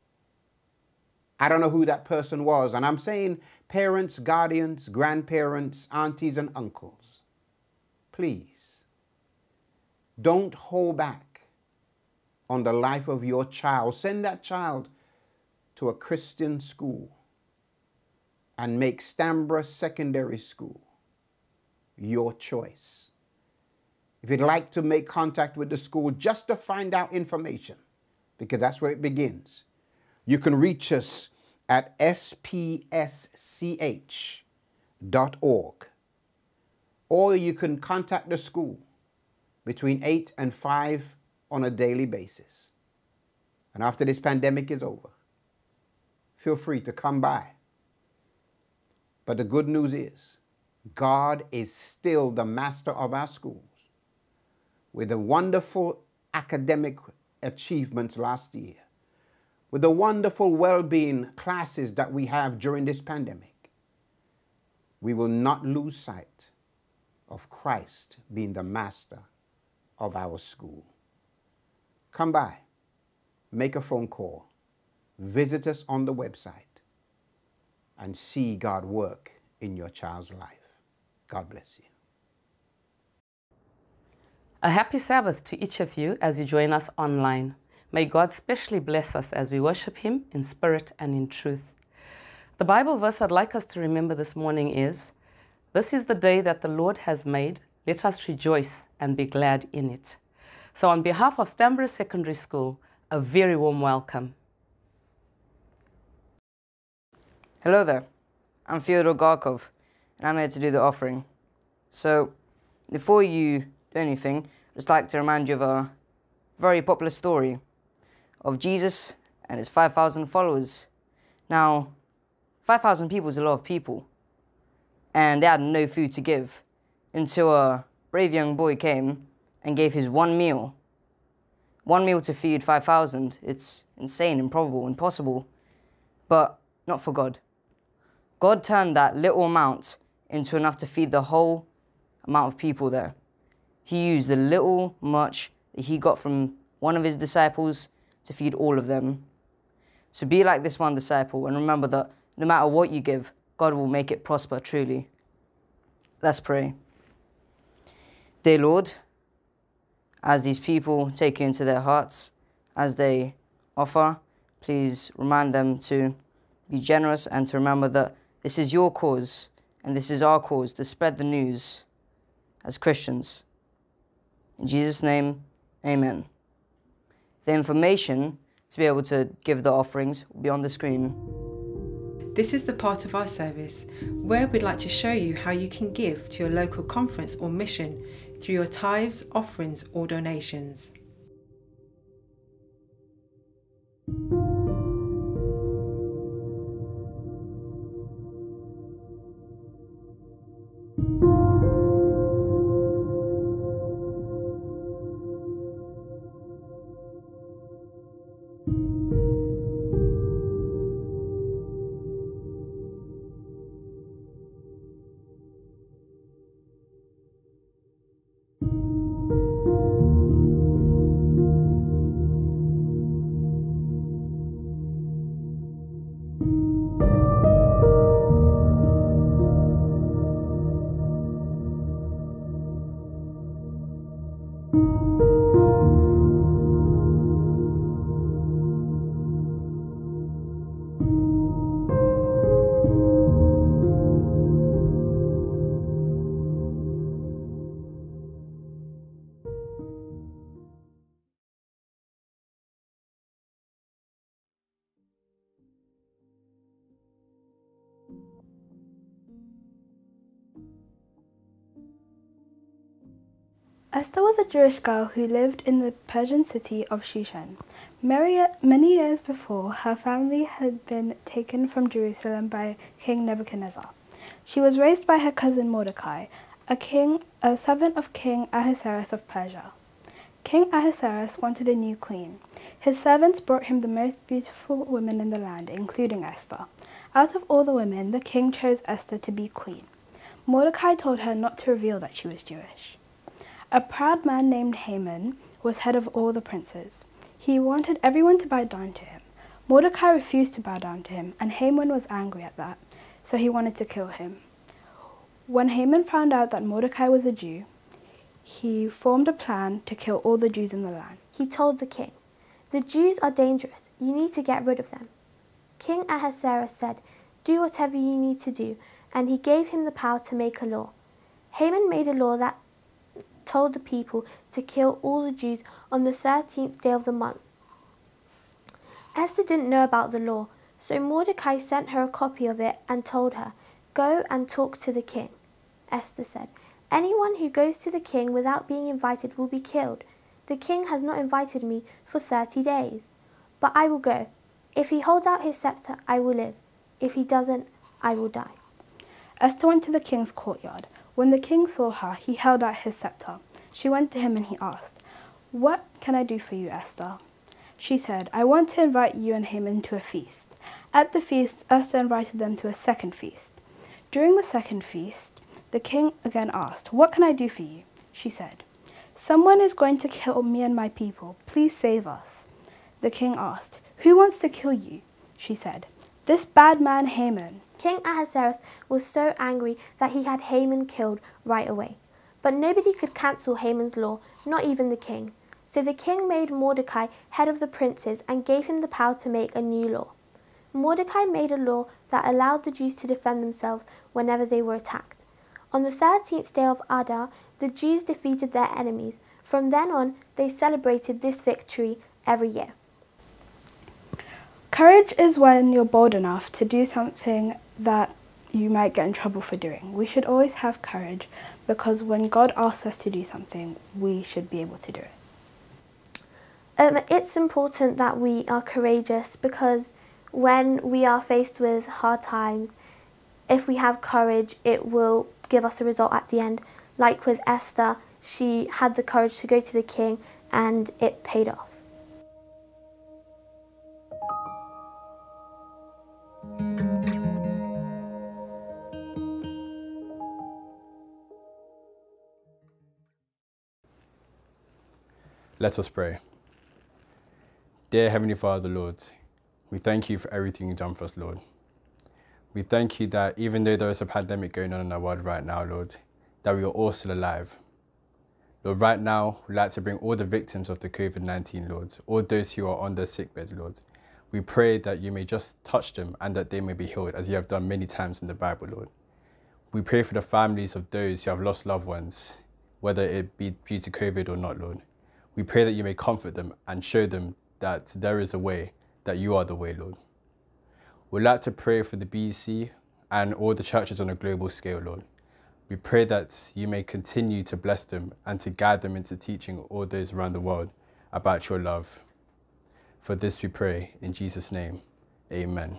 I don't know who that person was, and I'm saying parents, guardians, grandparents, aunties, and uncles, please don't hold back on the life of your child. Send that child to a Christian school and make Stanborough Secondary School your choice. If you'd like to make contact with the school just to find out information, because that's where it begins, you can reach us at S P S C H dot org, or you can contact the school between eight and five on a daily basis. And after this pandemic is over, feel free to come by. But the good news is, God is still the master of our schools. With the wonderful academic achievements last year, with the wonderful well-being classes that we have during this pandemic, we will not lose sight of Christ being the master of our school. Come by, make a phone call, visit us on the website, and see God work in your child's life. God bless you. A happy Sabbath to each of you as you join us online. May God specially bless us as we worship Him in spirit and in truth. The Bible verse I'd like us to remember this morning is, "This is the day that the Lord has made. Let us rejoice and be glad in it." So on behalf of Stanborough Secondary School, a very warm welcome. Hello there, I'm Fyodor Garkov, and I'm here to do the offering. So, before you do anything, I'd just like to remind you of a very popular story of Jesus and his five thousand followers. Now, five thousand people is a lot of people, and they had no food to give until a brave young boy came and gave his one meal. One meal to feed five thousand. It's insane, improbable, impossible, but not for God. God turned that little amount into enough to feed the whole amount of people there. He used the little much that he got from one of his disciples to feed all of them. So be like this one disciple and remember that no matter what you give, God will make it prosper truly. Let's pray. Dear Lord, as these people take you into their hearts, as they offer, please remind them to be generous and to remember that this is your cause and this is our cause to spread the news as Christians. In Jesus' name, amen. The information to be able to give the offerings will be on the screen. This is the part of our service where we'd like to show you how you can give to your local conference or mission through your tithes, offerings or donations. Esther was a Jewish girl who lived in the Persian city of Shushan. Many years before, her family had been taken from Jerusalem by King Nebuchadnezzar. She was raised by her cousin Mordecai, a king, a servant of King Ahasuerus of Persia. King Ahasuerus wanted a new queen. His servants brought him the most beautiful women in the land, including Esther. Out of all the women, the king chose Esther to be queen. Mordecai told her not to reveal that she was Jewish. A proud man named Haman was head of all the princes. He wanted everyone to bow down to him. Mordecai refused to bow down to him, and Haman was angry at that, so he wanted to kill him. When Haman found out that Mordecai was a Jew, he formed a plan to kill all the Jews in the land. He told the king, "The Jews are dangerous. You need to get rid of them." King Ahasuerus said, "Do whatever you need to do," and he gave him the power to make a law. Haman made a law that told the people to kill all the Jews on the thirteenth day of the month. Esther didn't know about the law, so Mordecai sent her a copy of it and told her, "Go and talk to the king." Esther said, "Anyone who goes to the king without being invited will be killed. The king has not invited me for thirty days. But I will go. If he holds out his scepter, I will live. If he doesn't, I will die." Esther went to the king's courtyard. When the king saw her, he held out his scepter. She went to him and he asked, "What can I do for you, Esther?" She said, "I want to invite you and Haman to a feast." At the feast, Esther invited them to a second feast. During the second feast, the king again asked, "What can I do for you?" She said, "Someone is going to kill me and my people. Please save us." The king asked, "Who wants to kill you?" She said, "This bad man Haman." King Ahasuerus was so angry that he had Haman killed right away. But nobody could cancel Haman's law, not even the king. So the king made Mordecai head of the princes and gave him the power to make a new law. Mordecai made a law that allowed the Jews to defend themselves whenever they were attacked. On the thirteenth day of Adar, the Jews defeated their enemies. From then on, they celebrated this victory every year. Courage is when you're bold enough to do something that you might get in trouble for doing. We should always have courage because when God asks us to do something, we should be able to do it. Um, it's important that we are courageous, because when we are faced with hard times, if we have courage, it will give us a result at the end. Like with Esther, she had the courage to go to the king and it paid off. Let us pray. Dear Heavenly Father, Lord, we thank you for everything you've done for us, Lord. We thank you that even though there is a pandemic going on in our world right now, Lord, that we are all still alive. Lord, right now, we'd like to bring all the victims of the COVID nineteen, Lord, all those who are on their sickbed, Lord. We pray that you may just touch them and that they may be healed, as you have done many times in the Bible, Lord. We pray for the families of those who have lost loved ones, whether it be due to COVID or not, Lord. We pray that you may comfort them and show them that there is a way, that you are the way, Lord. We'd like to pray for the B U C and all the churches on a global scale, Lord. We pray that you may continue to bless them and to guide them into teaching all those around the world about your love. For this we pray in Jesus' name, amen.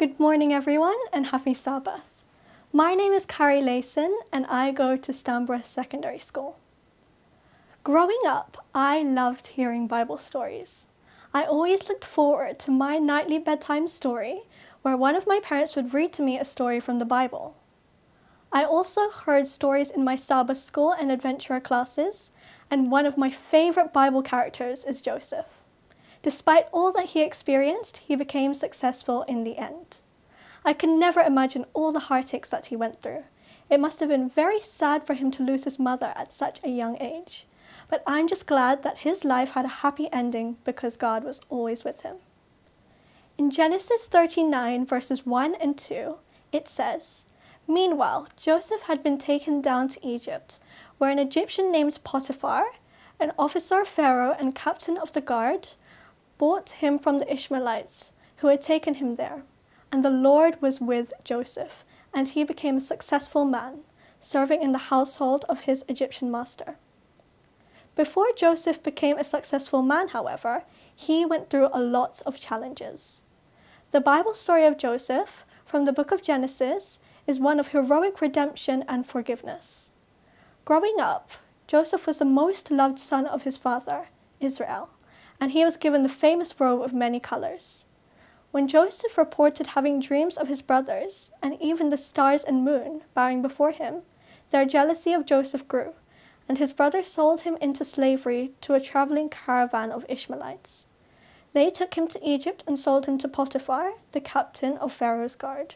Good morning, everyone, and happy Sabbath. My name is Kari, Layson, and I go to Stanborough Secondary School. Growing up, I loved hearing Bible stories. I always looked forward to my nightly bedtime story, where one of my parents would read to me a story from the Bible. I also heard stories in my Sabbath School and adventurer classes, and one of my favorite Bible characters is Joseph. Despite all that he experienced, he became successful in the end. I can never imagine all the heartaches that he went through. It must have been very sad for him to lose his mother at such a young age. But I'm just glad that his life had a happy ending because God was always with him. In Genesis thirty-nine, verses one and two, it says, "Meanwhile, Joseph had been taken down to Egypt, where an Egyptian named Potiphar, an officer of Pharaoh and captain of the guard, bought him from the Ishmaelites who had taken him there. And the Lord was with Joseph, and he became a successful man, serving in the household of his Egyptian master." Before Joseph became a successful man, however, he went through a lot of challenges. The Bible story of Joseph, from the book of Genesis, is one of heroic redemption and forgiveness. Growing up, Joseph was the most loved son of his father, Israel, and he was given the famous robe of many colors. When Joseph reported having dreams of his brothers, and even the stars and moon bowing before him, their jealousy of Joseph grew, and his brothers sold him into slavery to a traveling caravan of Ishmaelites. They took him to Egypt and sold him to Potiphar, the captain of Pharaoh's guard.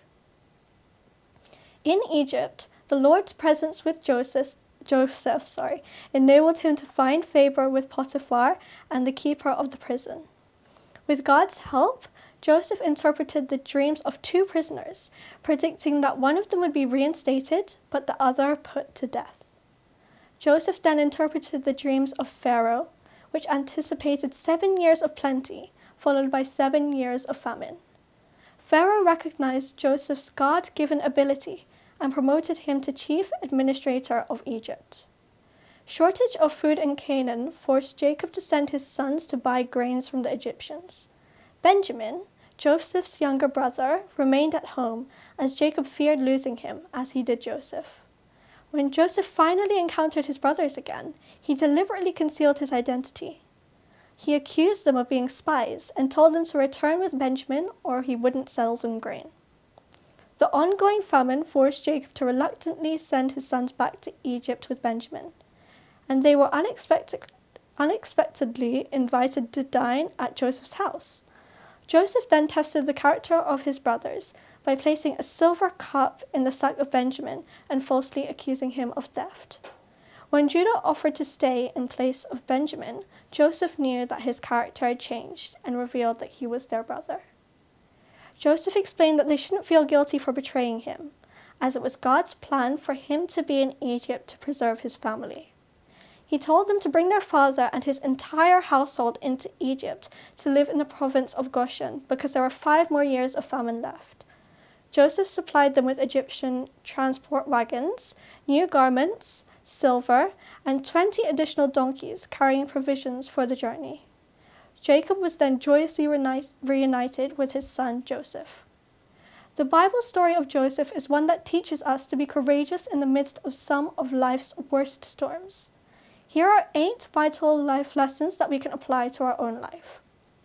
In Egypt, the Lord's presence with Joseph Joseph, sorry, enabled him to find favor with Potiphar and the keeper of the prison. With God's help, Joseph interpreted the dreams of two prisoners, predicting that one of them would be reinstated, but the other put to death. Joseph then interpreted the dreams of Pharaoh, which anticipated seven years of plenty, followed by seven years of famine. Pharaoh recognized Joseph's God-given ability and promoted him to chief administrator of Egypt. Shortage of food in Canaan forced Jacob to send his sons to buy grains from the Egyptians. Benjamin, Joseph's younger brother, remained at home as Jacob feared losing him, as he did Joseph. When Joseph finally encountered his brothers again, he deliberately concealed his identity. He accused them of being spies and told them to return with Benjamin or he wouldn't sell them grain. The ongoing famine forced Jacob to reluctantly send his sons back to Egypt with Benjamin, and they were unexpected, unexpectedly invited to dine at Joseph's house. Joseph then tested the character of his brothers by placing a silver cup in the sack of Benjamin and falsely accusing him of theft. When Judah offered to stay in place of Benjamin, Joseph knew that his character had changed and revealed that he was their brother. Joseph explained that they shouldn't feel guilty for betraying him, as it was God's plan for him to be in Egypt to preserve his family. He told them to bring their father and his entire household into Egypt to live in the province of Goshen, because there were five more years of famine left. Joseph supplied them with Egyptian transport wagons, new garments, silver, and twenty additional donkeys carrying provisions for the journey. Jacob was then joyously reunited with his son Joseph. The Bible story of Joseph is one that teaches us to be courageous in the midst of some of life's worst storms. Here are eight vital life lessons that we can apply to our own life.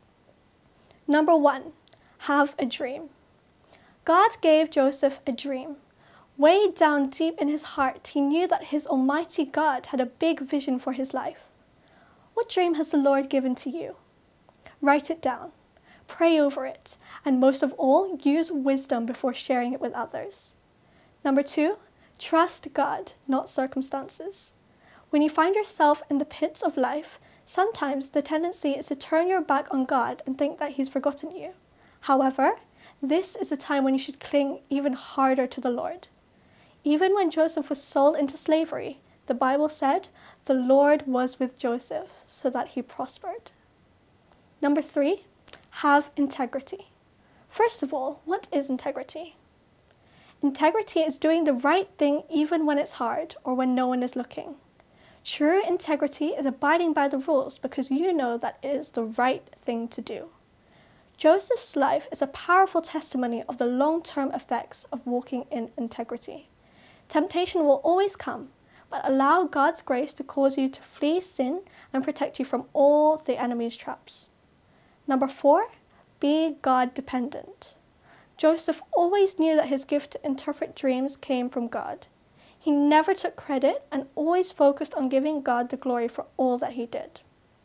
Number one, have a dream. God gave Joseph a dream. Way down deep in his heart, he knew that his Almighty God had a big vision for his life. What dream has the Lord given to you? Write it down, pray over it, and most of all, use wisdom before sharing it with others. Number two, trust God, not circumstances. When you find yourself in the pits of life, sometimes the tendency is to turn your back on God and think that He's forgotten you. However, this is a time when you should cling even harder to the Lord. Even when Joseph was sold into slavery, the Bible said, the Lord was with Joseph so that he prospered. Number three, have integrity. First of all, what is integrity? Integrity is doing the right thing even when it's hard or when no one is looking. True integrity is abiding by the rules because you know that it is the right thing to do. Joseph's life is a powerful testimony of the long-term effects of walking in integrity. Temptation will always come, but allow God's grace to cause you to flee sin and protect you from all the enemy's traps. Number four, be God-dependent. Joseph always knew that his gift to interpret dreams came from God. He never took credit and always focused on giving God the glory for all that he did.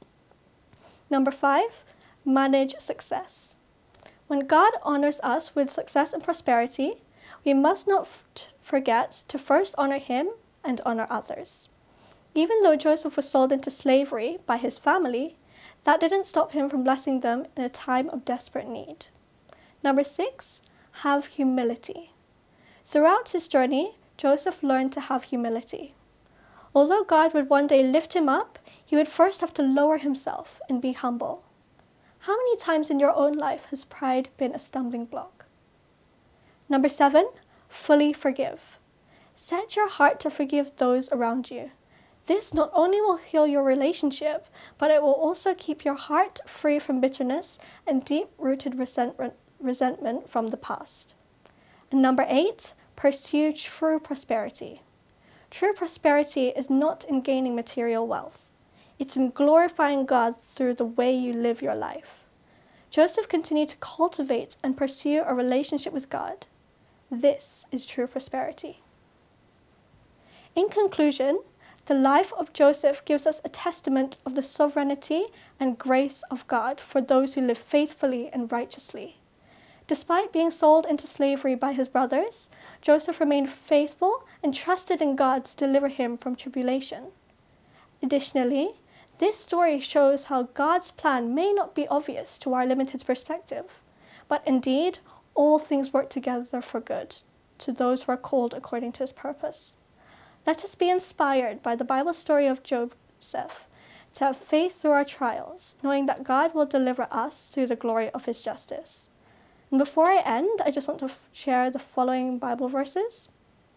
Number five, manage success. When God honors us with success and prosperity, we must not f- forget to first honor him and honor others. Even though Joseph was sold into slavery by his family, that didn't stop him from blessing them in a time of desperate need. Number six, have humility. Throughout his journey, Joseph learned to have humility. Although God would one day lift him up, he would first have to lower himself and be humble. How many times in your own life has pride been a stumbling block? Number seven, fully forgive. Set your heart to forgive those around you. This not only will heal your relationship, but it will also keep your heart free from bitterness and deep-rooted resentment, resentment from the past. And number eight, pursue true prosperity. True prosperity is not in gaining material wealth. It's in glorifying God through the way you live your life. Joseph continued to cultivate and pursue a relationship with God. This is true prosperity. In conclusion, the life of Joseph gives us a testament of the sovereignty and grace of God for those who live faithfully and righteously. Despite being sold into slavery by his brothers, Joseph remained faithful and trusted in God to deliver him from tribulation. Additionally, this story shows how God's plan may not be obvious to our limited perspective, but indeed, all things work together for good to those who are called according to his purpose. Let us be inspired by the Bible story of Joseph to have faith through our trials, knowing that God will deliver us through the glory of his justice. And before I end, I just want to f- share the following Bible verses.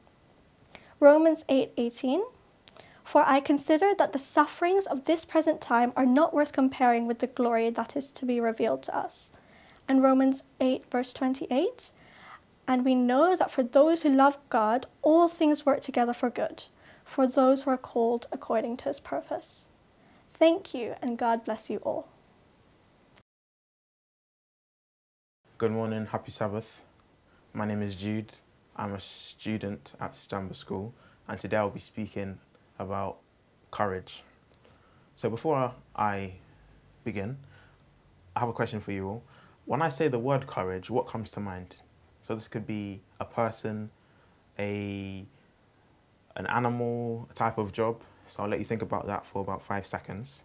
Romans eight eighteen. For I consider that the sufferings of this present time are not worth comparing with the glory that is to be revealed to us. And Romans eight verse twenty-eight. And we know that for those who love God, all things work together for good, for those who are called according to his purpose. Thank you, and God bless you all. Good morning, happy Sabbath. My name is Jude. I'm a student at Stanborough School, and today I'll be speaking about courage. So before I begin, I have a question for you all. When I say the word courage, what comes to mind? So this could be a person, a, an animal, a type of job. So I'll let you think about that for about five seconds.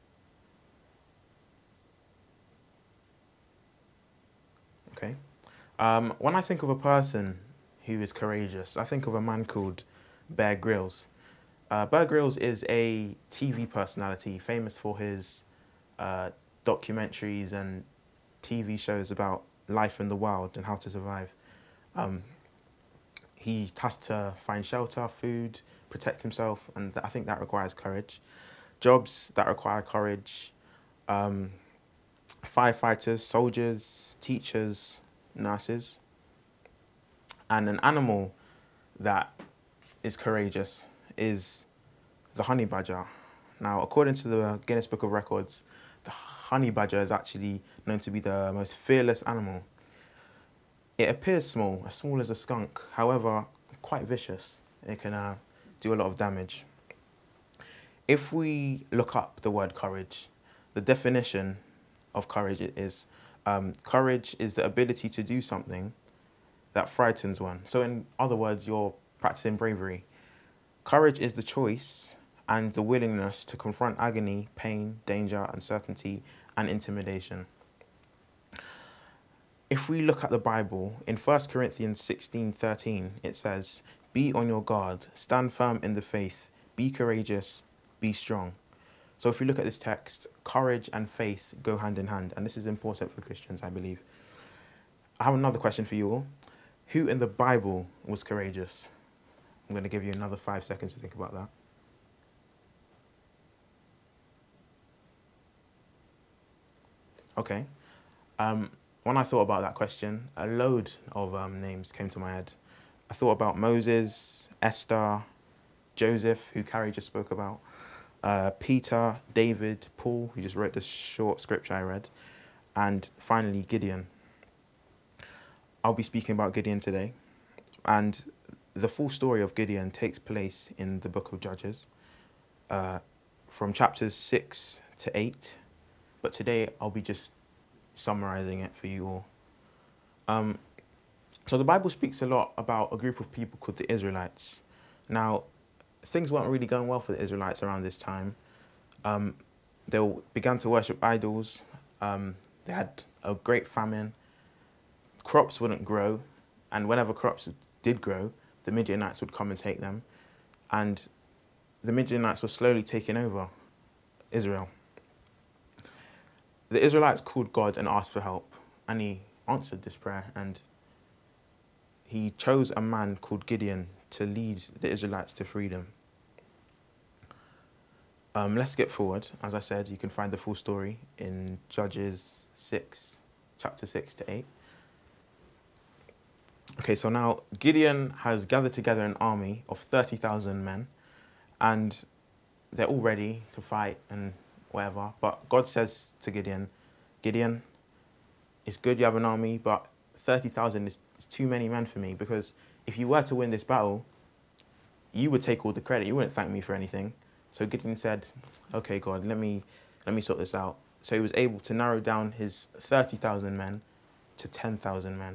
Okay. Um, when I think of a person who is courageous, I think of a man called Bear Grylls. Uh, Bear Grylls is a T V personality famous for his uh, documentaries and T V shows about life in the wild and how to survive. Um, he has to find shelter, food, protect himself, and I think that requires courage. Jobs that require courage, um, firefighters, soldiers, teachers, nurses, and an animal that is courageous is the honey badger. Now, according to the Guinness Book of Records, the honey badger is actually known to be the most fearless animal. It appears small, as small as a skunk, however, quite vicious. It can uh, do a lot of damage. If we look up the word courage, the definition of courage is, um, courage is the ability to do something that frightens one. So in other words, you're practicing bravery. Courage is the choice and the willingness to confront agony, pain, danger, uncertainty, and intimidation. If we look at the Bible, in First Corinthians sixteen thirteen, it says, "Be on your guard, stand firm in the faith, be courageous, be strong." So if we look at this text, courage and faith go hand in hand, and this is important for Christians, I believe. I have another question for you all. Who in the Bible was courageous? I'm going to give you another five seconds to think about that. Okay. Um, when I thought about that question, a load of um, names came to my head. I thought about Moses, Esther, Joseph, who Kari just spoke about, uh, Peter, David, Paul, who just wrote the short scripture I read, and finally Gideon. I'll be speaking about Gideon today, and the full story of Gideon takes place in the book of Judges, uh, from chapters six to eight, but today I'll be just summarizing it for you all. Um, so the Bible speaks a lot about a group of people called the Israelites. Now, things weren't really going well for the Israelites around this time. Um, they began to worship idols. Um, they had a great famine. Crops wouldn't grow, and whenever crops did grow, the Midianites would come and take them, and the Midianites were slowly taking over Israel. The Israelites called God and asked for help, and he answered this prayer, and he chose a man called Gideon to lead the Israelites to freedom. Um, let's get forward. As I said, you can find the full story in Judges six, chapter six to eight. Okay, so now Gideon has gathered together an army of thirty thousand men, and they're all ready to fight and whatever. But God says to Gideon, Gideon, it's good you have an army, but thirty thousand is, is too many men for me, because if you were to win this battle, you would take all the credit. You wouldn't thank me for anything. So Gideon said, okay, God, let me, let me sort this out. So he was able to narrow down his thirty thousand men to ten thousand men.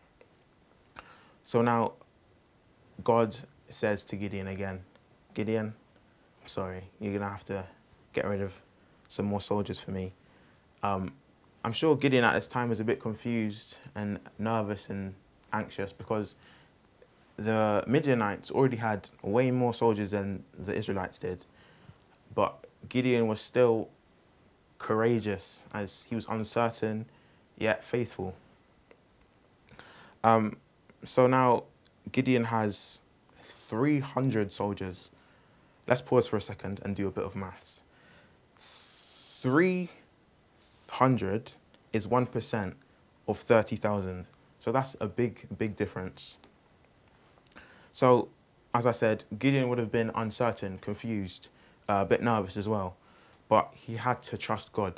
So now God says to Gideon again, Gideon, I'm sorry, you're going to have to get rid of some more soldiers for me. Um, I'm sure Gideon at this time was a bit confused and nervous and anxious, because the Midianites already had way more soldiers than the Israelites did. But Gideon was still courageous, as he was uncertain yet faithful. Um, so now Gideon has three hundred soldiers. Let's pause for a second and do a bit of maths. three hundred is one percent of thirty thousand. So that's a big, big difference. So, as I said, Gideon would have been uncertain, confused, uh, a bit nervous as well. But he had to trust God.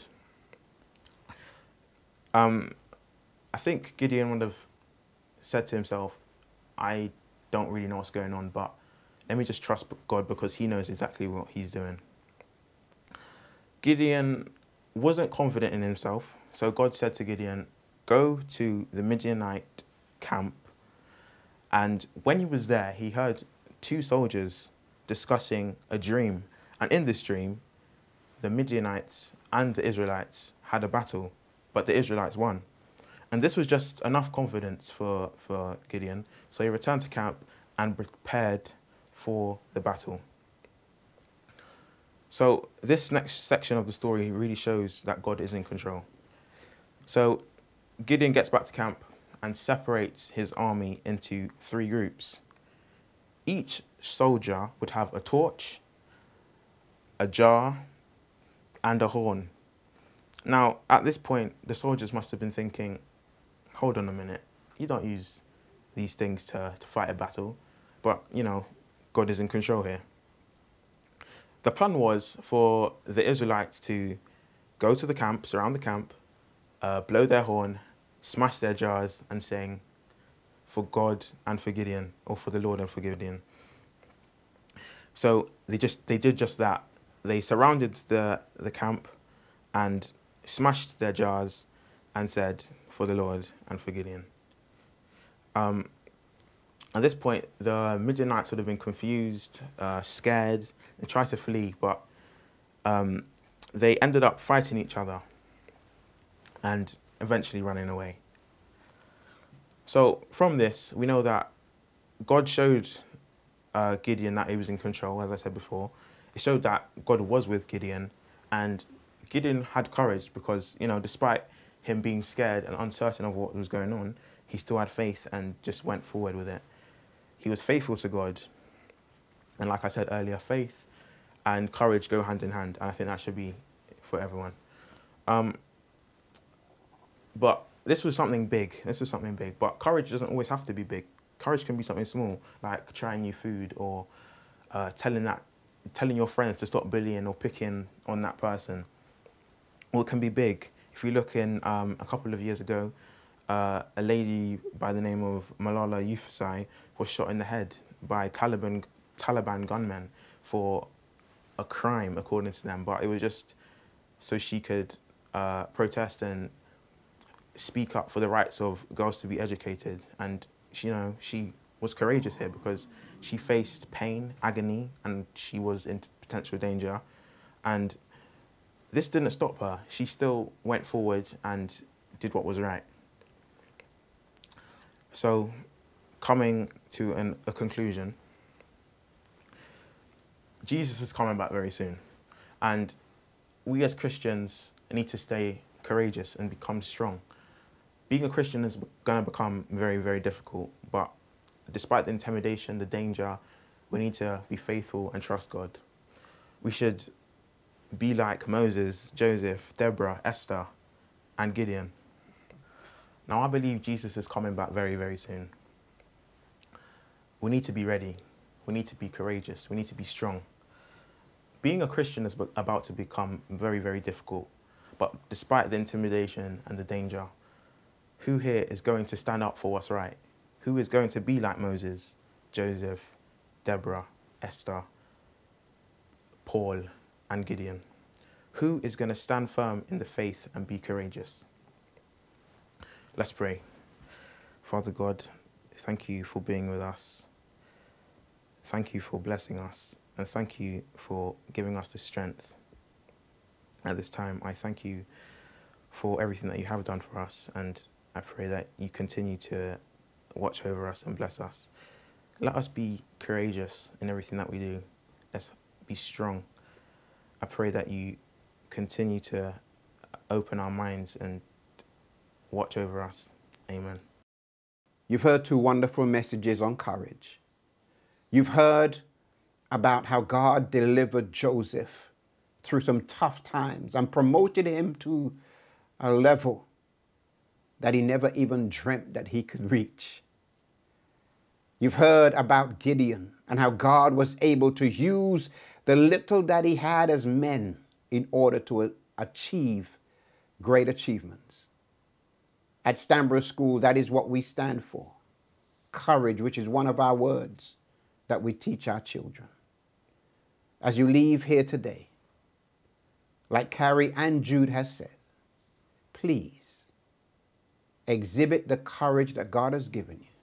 Um, I think Gideon would have said to himself, I don't really know what's going on, but let me just trust God, because he knows exactly what he's doing. Gideon wasn't confident in himself, so God said to Gideon, go to the Midianite camp. And when he was there, he heard two soldiers discussing a dream. And in this dream, the Midianites and the Israelites had a battle, but the Israelites won. And this was just enough confidence for, for Gideon. So he returned to camp and prepared for the battle. So this next section of the story really shows that God is in control. So Gideon gets back to camp and separates his army into three groups. Each soldier would have a torch, a jar, and a horn. Now, at this point, the soldiers must have been thinking, hold on a minute, you don't use these things to, to fight a battle, but, you know, God is in control here. The plan was for the Israelites to go to the camp, surround the camp, uh, blow their horn, smash their jars, and sing for God and for Gideon, or for the Lord and for Gideon. So they just they did just that. They surrounded the, the camp and smashed their jars and said, for the Lord and for Gideon. Um, at this point, the Midianites would have been confused, uh, scared. They tried to flee, but um, they ended up fighting each other and eventually running away. So from this, we know that God showed uh, Gideon that he was in control, as I said before. It showed that God was with Gideon, and Gideon had courage because, you know, despite him being scared and uncertain of what was going on, he still had faith and just went forward with it. He was faithful to God. And like I said earlier, faith and courage go hand in hand. And I think that should be for everyone. Um, but this was something big. This was something big. But courage doesn't always have to be big. Courage can be something small, like trying new food or uh, telling that, telling your friends to stop bullying or picking on that person. Or it can be big. If you look in um, a couple of years ago, uh, a lady by the name of Malala Yousafzai was shot in the head by Taliban Taliban gunmen for a crime, according to them. But it was just so she could uh, protest and speak up for the rights of girls to be educated. And she, you know, she was courageous here because she faced pain, agony, and she was in potential danger. And this didn't stop her. She still went forward and did what was right. So, coming to an, a conclusion, Jesus is coming back very soon. And we as Christians need to stay courageous and become strong. Being a Christian is going to become very, very difficult. But despite the intimidation, the danger, we need to be faithful and trust God. We should be like Moses, Joseph, Deborah, Esther, and Gideon. Now, I believe Jesus is coming back very, very soon. We need to be ready. We need to be courageous. We need to be strong. Being a Christian is about to become very, very difficult. But despite the intimidation and the danger, who here is going to stand up for what's right? Who is going to be like Moses, Joseph, Deborah, Esther, Paul, and Gideon? Who is going to stand firm in the faith and be courageous? Let's pray. Father God, thank you for being with us. Thank you for blessing us. And thank you for giving us the strength at this time. I thank you for everything that you have done for us. And I pray that you continue to watch over us and bless us. Let us be courageous in everything that we do. Let's be strong. I pray that you continue to open our minds and watch over us. Amen. You've heard two wonderful messages on courage. You've heard about how God delivered Joseph through some tough times and promoted him to a level that he never even dreamt that he could reach. You've heard about Gideon and how God was able to use the little that he had as men in order to achieve great achievements. At Stanborough School, that is what we stand for. Courage, which is one of our words that we teach our children. As you leave here today, like Kari and Jude has said, please exhibit the courage that God has given you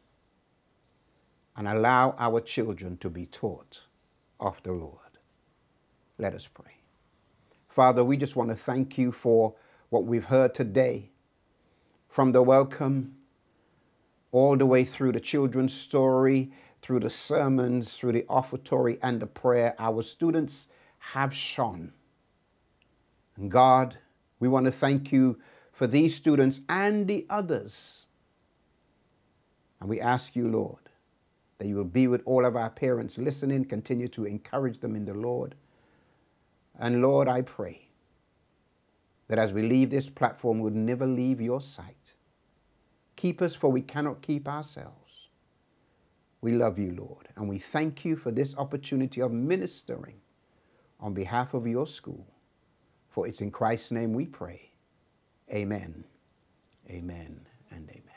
and allow our children to be taught of the Lord. Let us pray. Father, we just want to thank you for what we've heard today, from the welcome all the way through the children's story, through the sermons, through the offertory and the prayer. Our students have shone. And God, we want to thank you for these students and the others. And we ask you, Lord, that you will be with all of our parents listening, continue to encourage them in the Lord. And Lord, I pray that as we leave this platform, we'll never leave your sight. Keep us, for we cannot keep ourselves. We love you, Lord, and we thank you for this opportunity of ministering on behalf of your school. For it's in Christ's name we pray. Amen, amen, and amen.